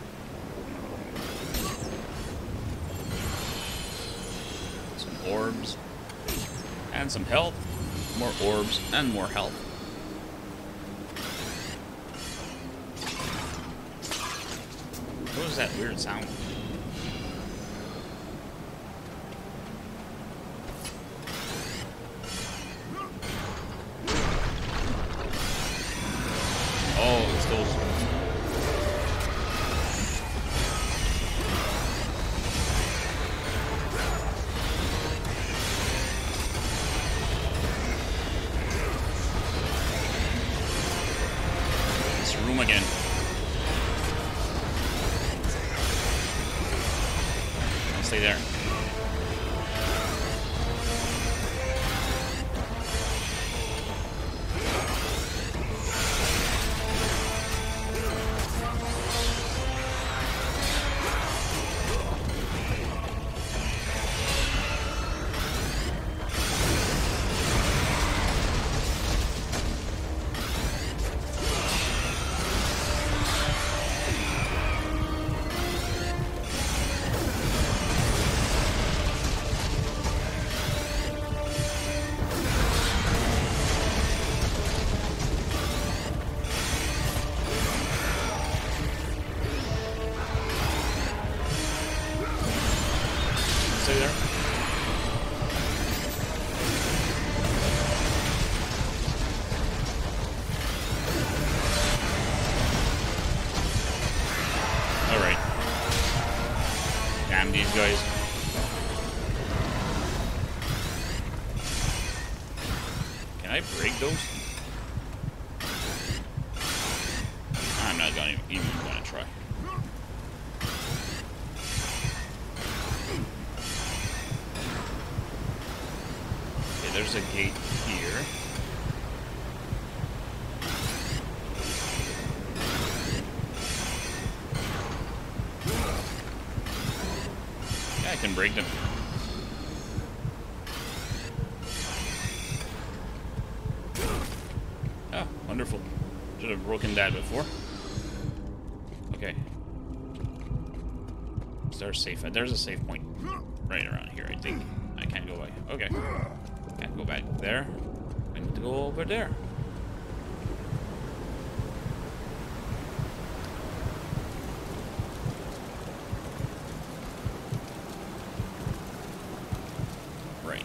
Some orbs. And some health. More orbs and more health. What was that weird sound? Oh, it's those. Room again. I'll stay there. Stay there. Alright. Damn these guys. Can I break those? I'm not gonna even gonna try. Okay, there's a gate here. Yeah, I can break them. Oh, wonderful. Should have broken that before. Okay. Is there a safe? There's a safe point right around here, I think. I can't go back. Okay. Can't go back there. I need to go over there. Right.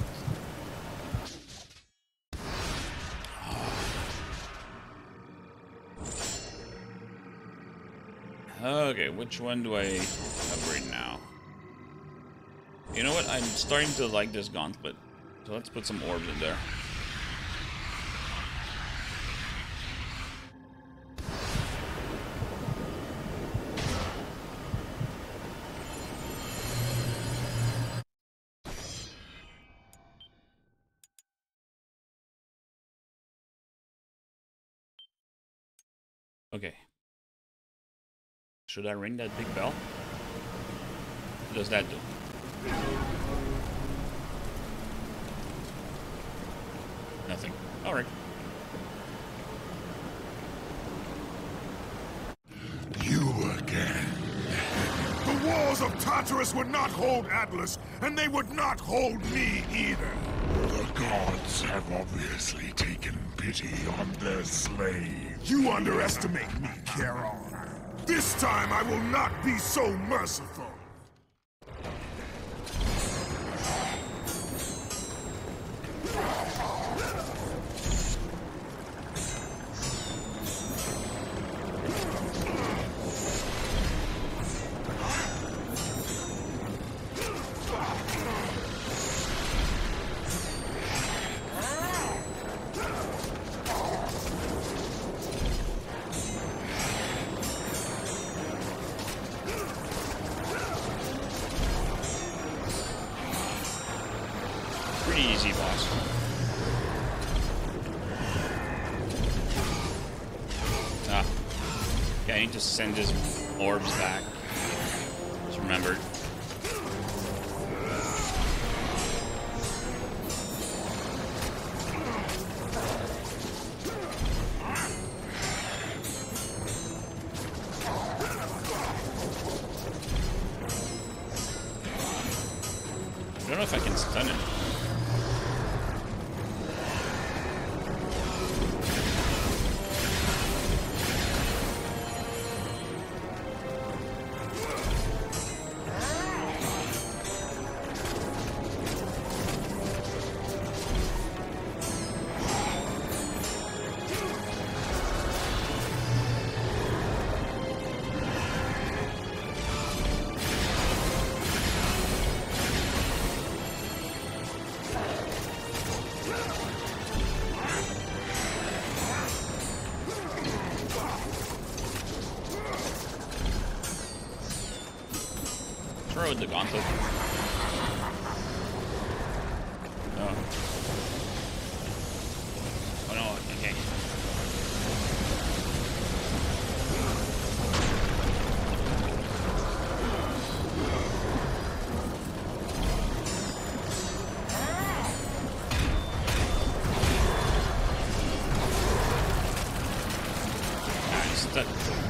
Okay, which one do I upgrade now? You know what? I'm starting to like this gauntlet. So let's put some orbs in there. Okay. Should I ring that big bell? What does that do? Nothing. Alright. You again. The walls of Tartarus would not hold Atlas, and they would not hold me either. The gods have obviously taken pity on their slaves. You underestimate me, Charon. This time I will not be so merciful. Pretty easy boss. Ah. Yeah, I need to send his orbs back. Just remembered. I don't know if I can stun him. Throw the gauntlet. No. Oh no, okay. Nice. That.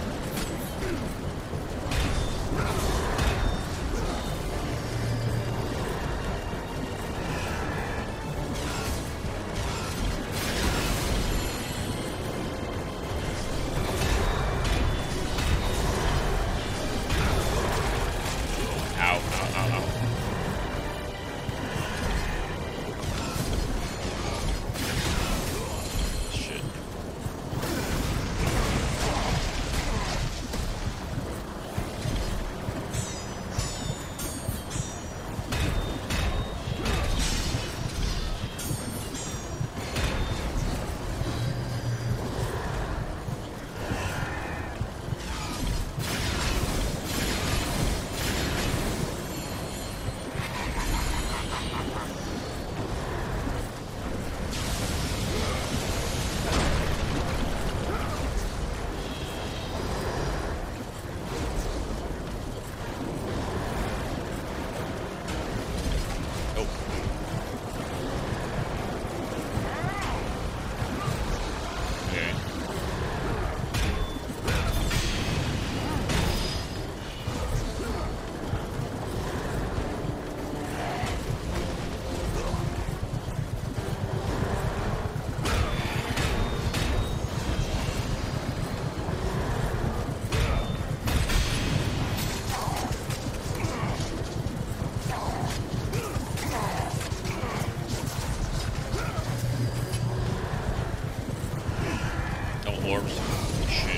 Orbs. Shit.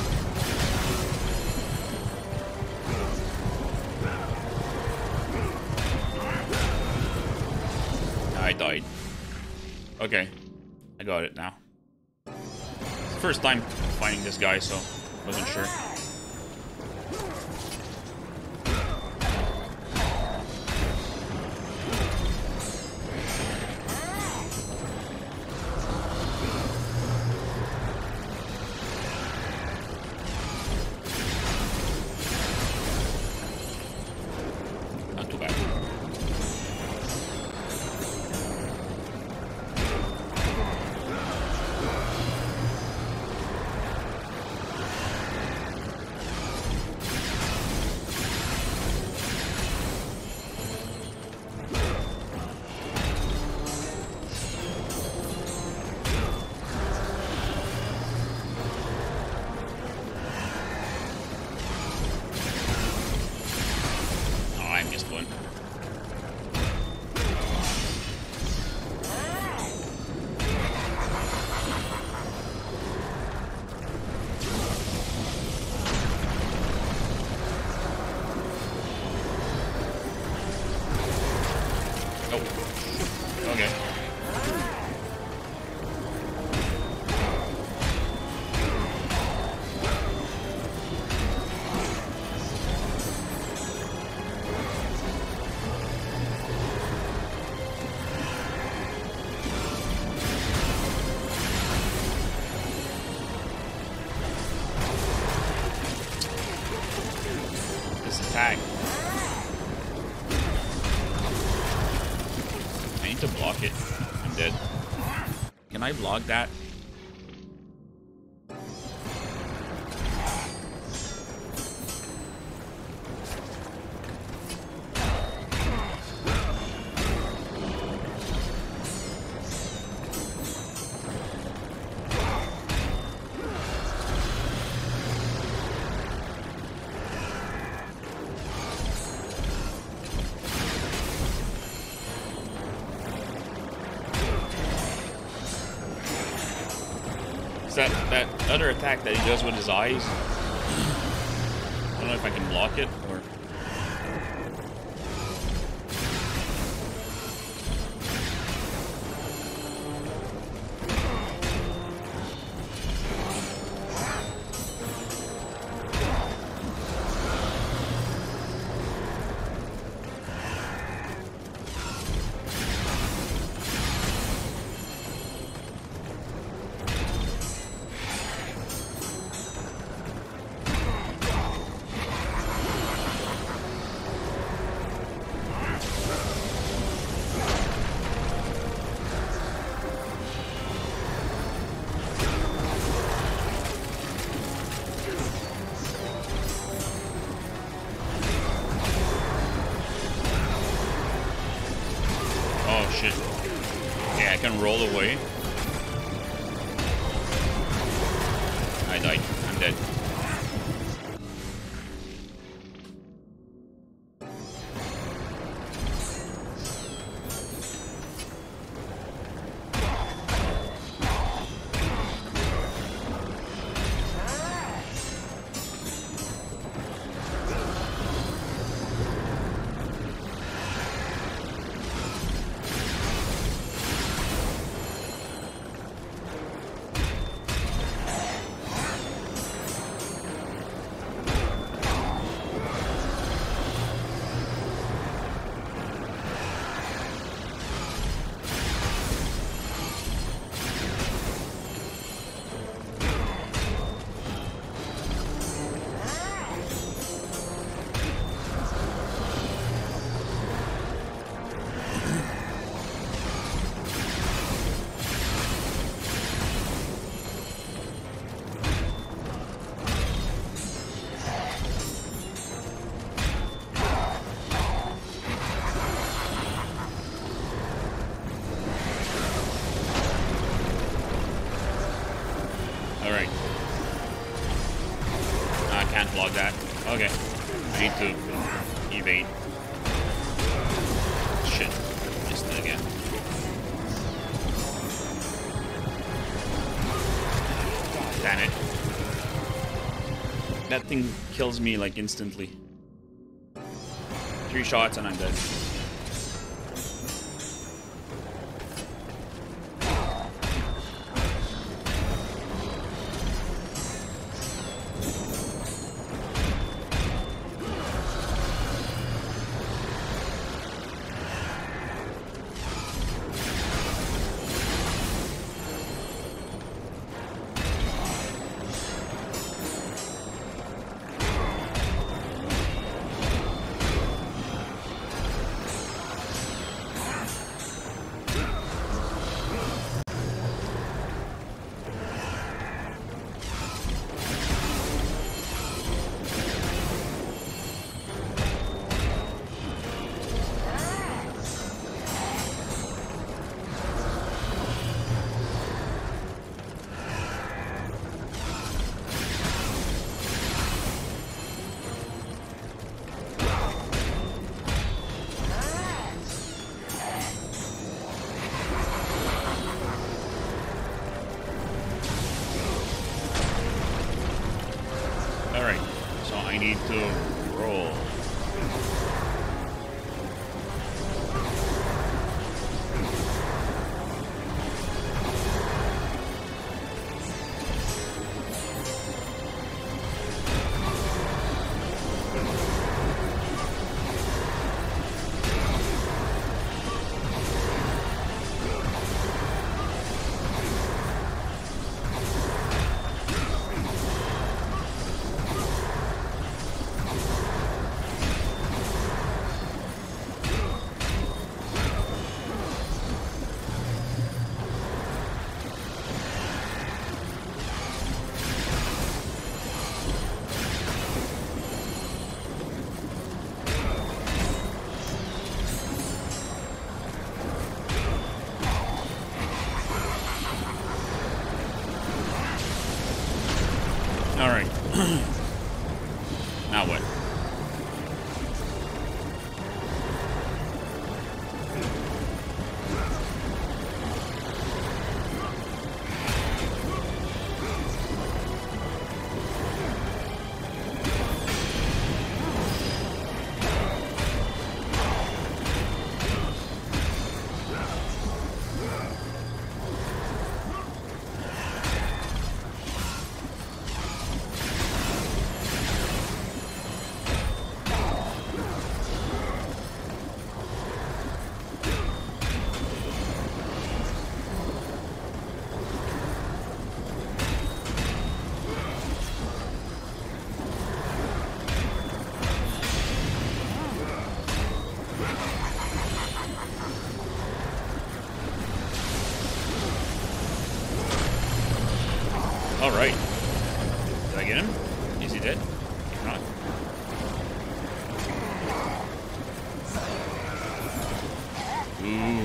I died. Okay. I got it now. First time fighting this guy, so wasn't sure. attack. I need to block it. I'm dead. Can I block that? That other attack that he does with his eyes. I don't know if I can block it or. Okay, I can roll away. I died. I'm dead. Alright. I can't block that. Okay. I need to evade. Shit. Missed it again. Damn it. That thing kills me like instantly. 3 shots and I'm dead. Alright, so I need to roll. Alright. Now what? Alright. Did I get him? Is he dead? Or not? Ooh.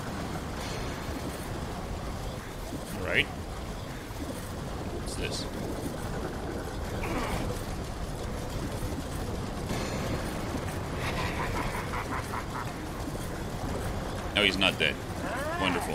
Alright. What's this? No, he's not dead. Wonderful.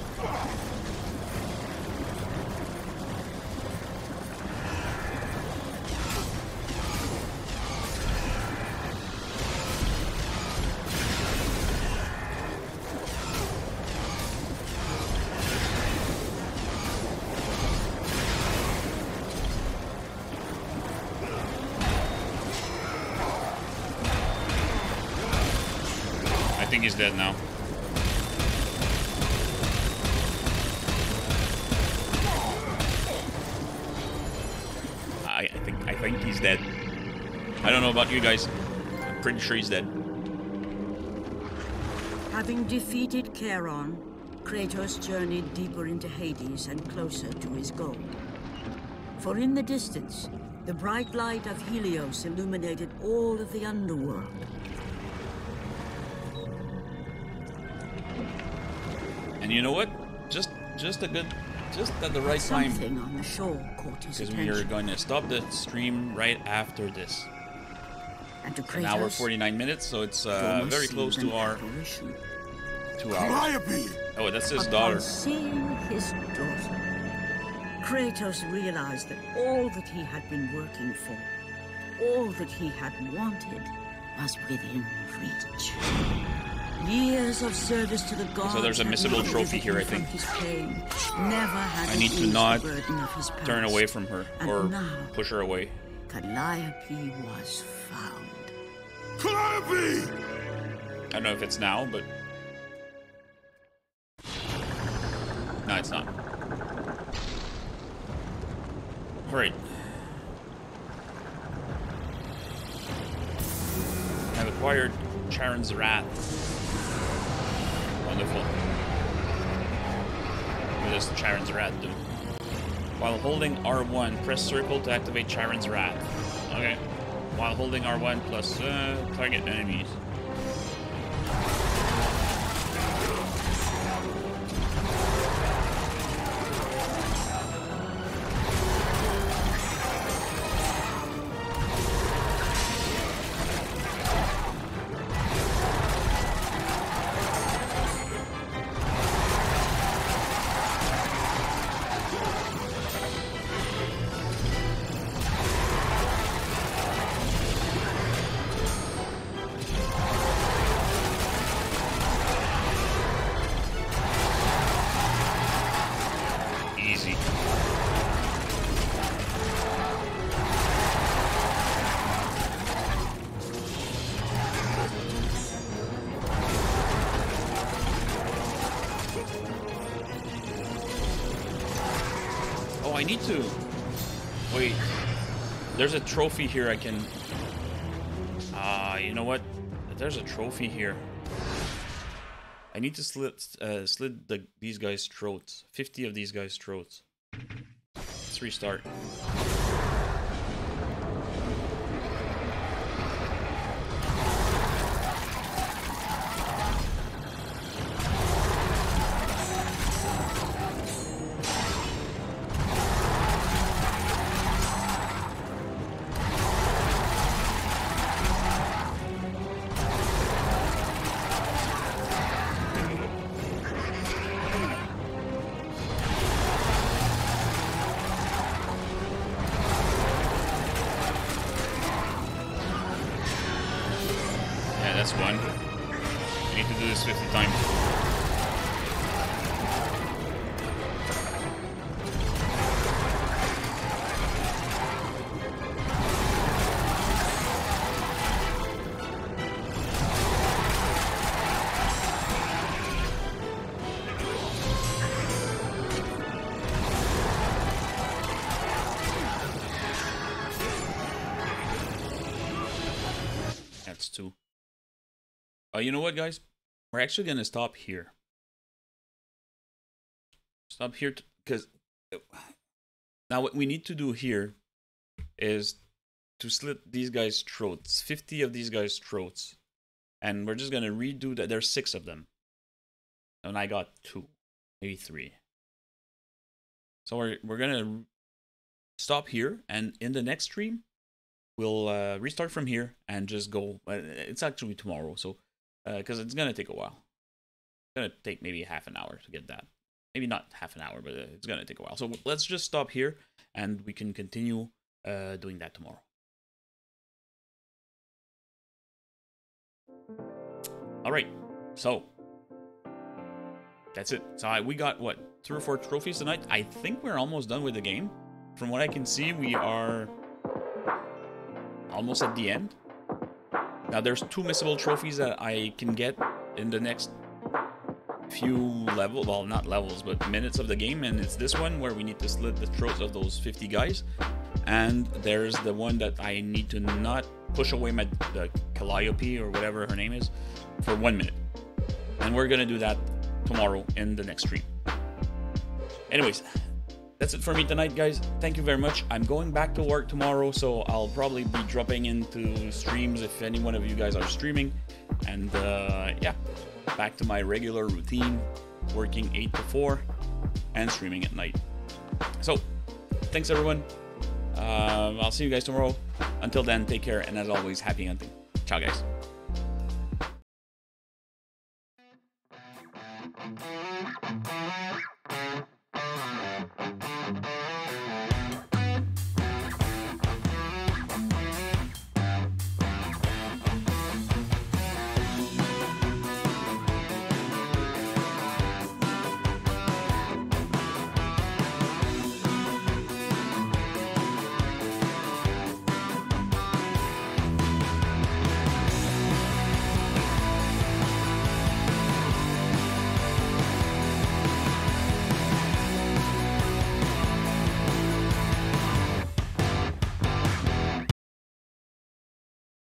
I think he's dead now. I think he's dead. I don't know about you guys. I'm pretty sure he's dead. Having defeated Charon, Kratos journeyed deeper into Hades and closer to his goal. For in the distance, the bright light of Helios illuminated all of the underworld. And you know what? Just at the right time. Something on the shore caught his attention. Because we are going to stop the stream right after this. And to Kratos, an hour 49 minutes, so it's very close to our 2 hours. Calliope! Oh, that's his Upon daughter. seeing his daughter, Kratos realized that all that he had been working for, all that he had wanted, was within reach. Years of service to the gods. So there's a missable trophy here, I think. I need to not turn away from her or push her away. Calliope was found. Calliope! I don't know if it's now, but no, it's not. All right. I've acquired Charon's Wrath. Wonderful. What does Charon's Wrath do? While holding R1, press circle to activate Charon's Wrath. Okay. While holding R1 plus target enemies. I need to... Wait. There's a trophy here I can... you know what? There's a trophy here. I need to slit these guys' throats. 50 of these guys' throats. Let's restart. That's one. I need to do this 50 times. That's two. You know what, guys? We're actually gonna stop here. Stop here because now what we need to do here is to slit these guys' throats. 50 of these guys' throats, and we're just gonna redo that. There's 6 of them, and I got 2, maybe 3. So we're gonna stop here, and in the next stream, we'll restart from here and just go. It's actually tomorrow, so because it's gonna take a while. It's gonna take maybe half an hour to get that. Maybe not half an hour, but it's gonna take a while. So let's just stop here, and we can continue doing that tomorrow. All right, so that's it. So we got what, 3 or 4 trophies tonight. I think we're almost done with the game. From what I can see, we are almost at the end. Now there's 2 missable trophies that I can get in the next few levels, well, not levels, but minutes of the game, and it's this one where we need to slit the throats of those 50 guys, and there's the one that I need to not push away the Calliope or whatever her name is for 1 minute, and we're gonna do that tomorrow in the next stream. Anyways, that's it for me tonight, guys. Thank you very much. I'm going back to work tomorrow, so I'll probably be dropping into streams if any one of you guys are streaming, and yeah, back to my regular routine, working 8 to 4 and streaming at night. So thanks everyone. I'll see you guys tomorrow. Until then, take care, and as always, happy hunting. Ciao, guys.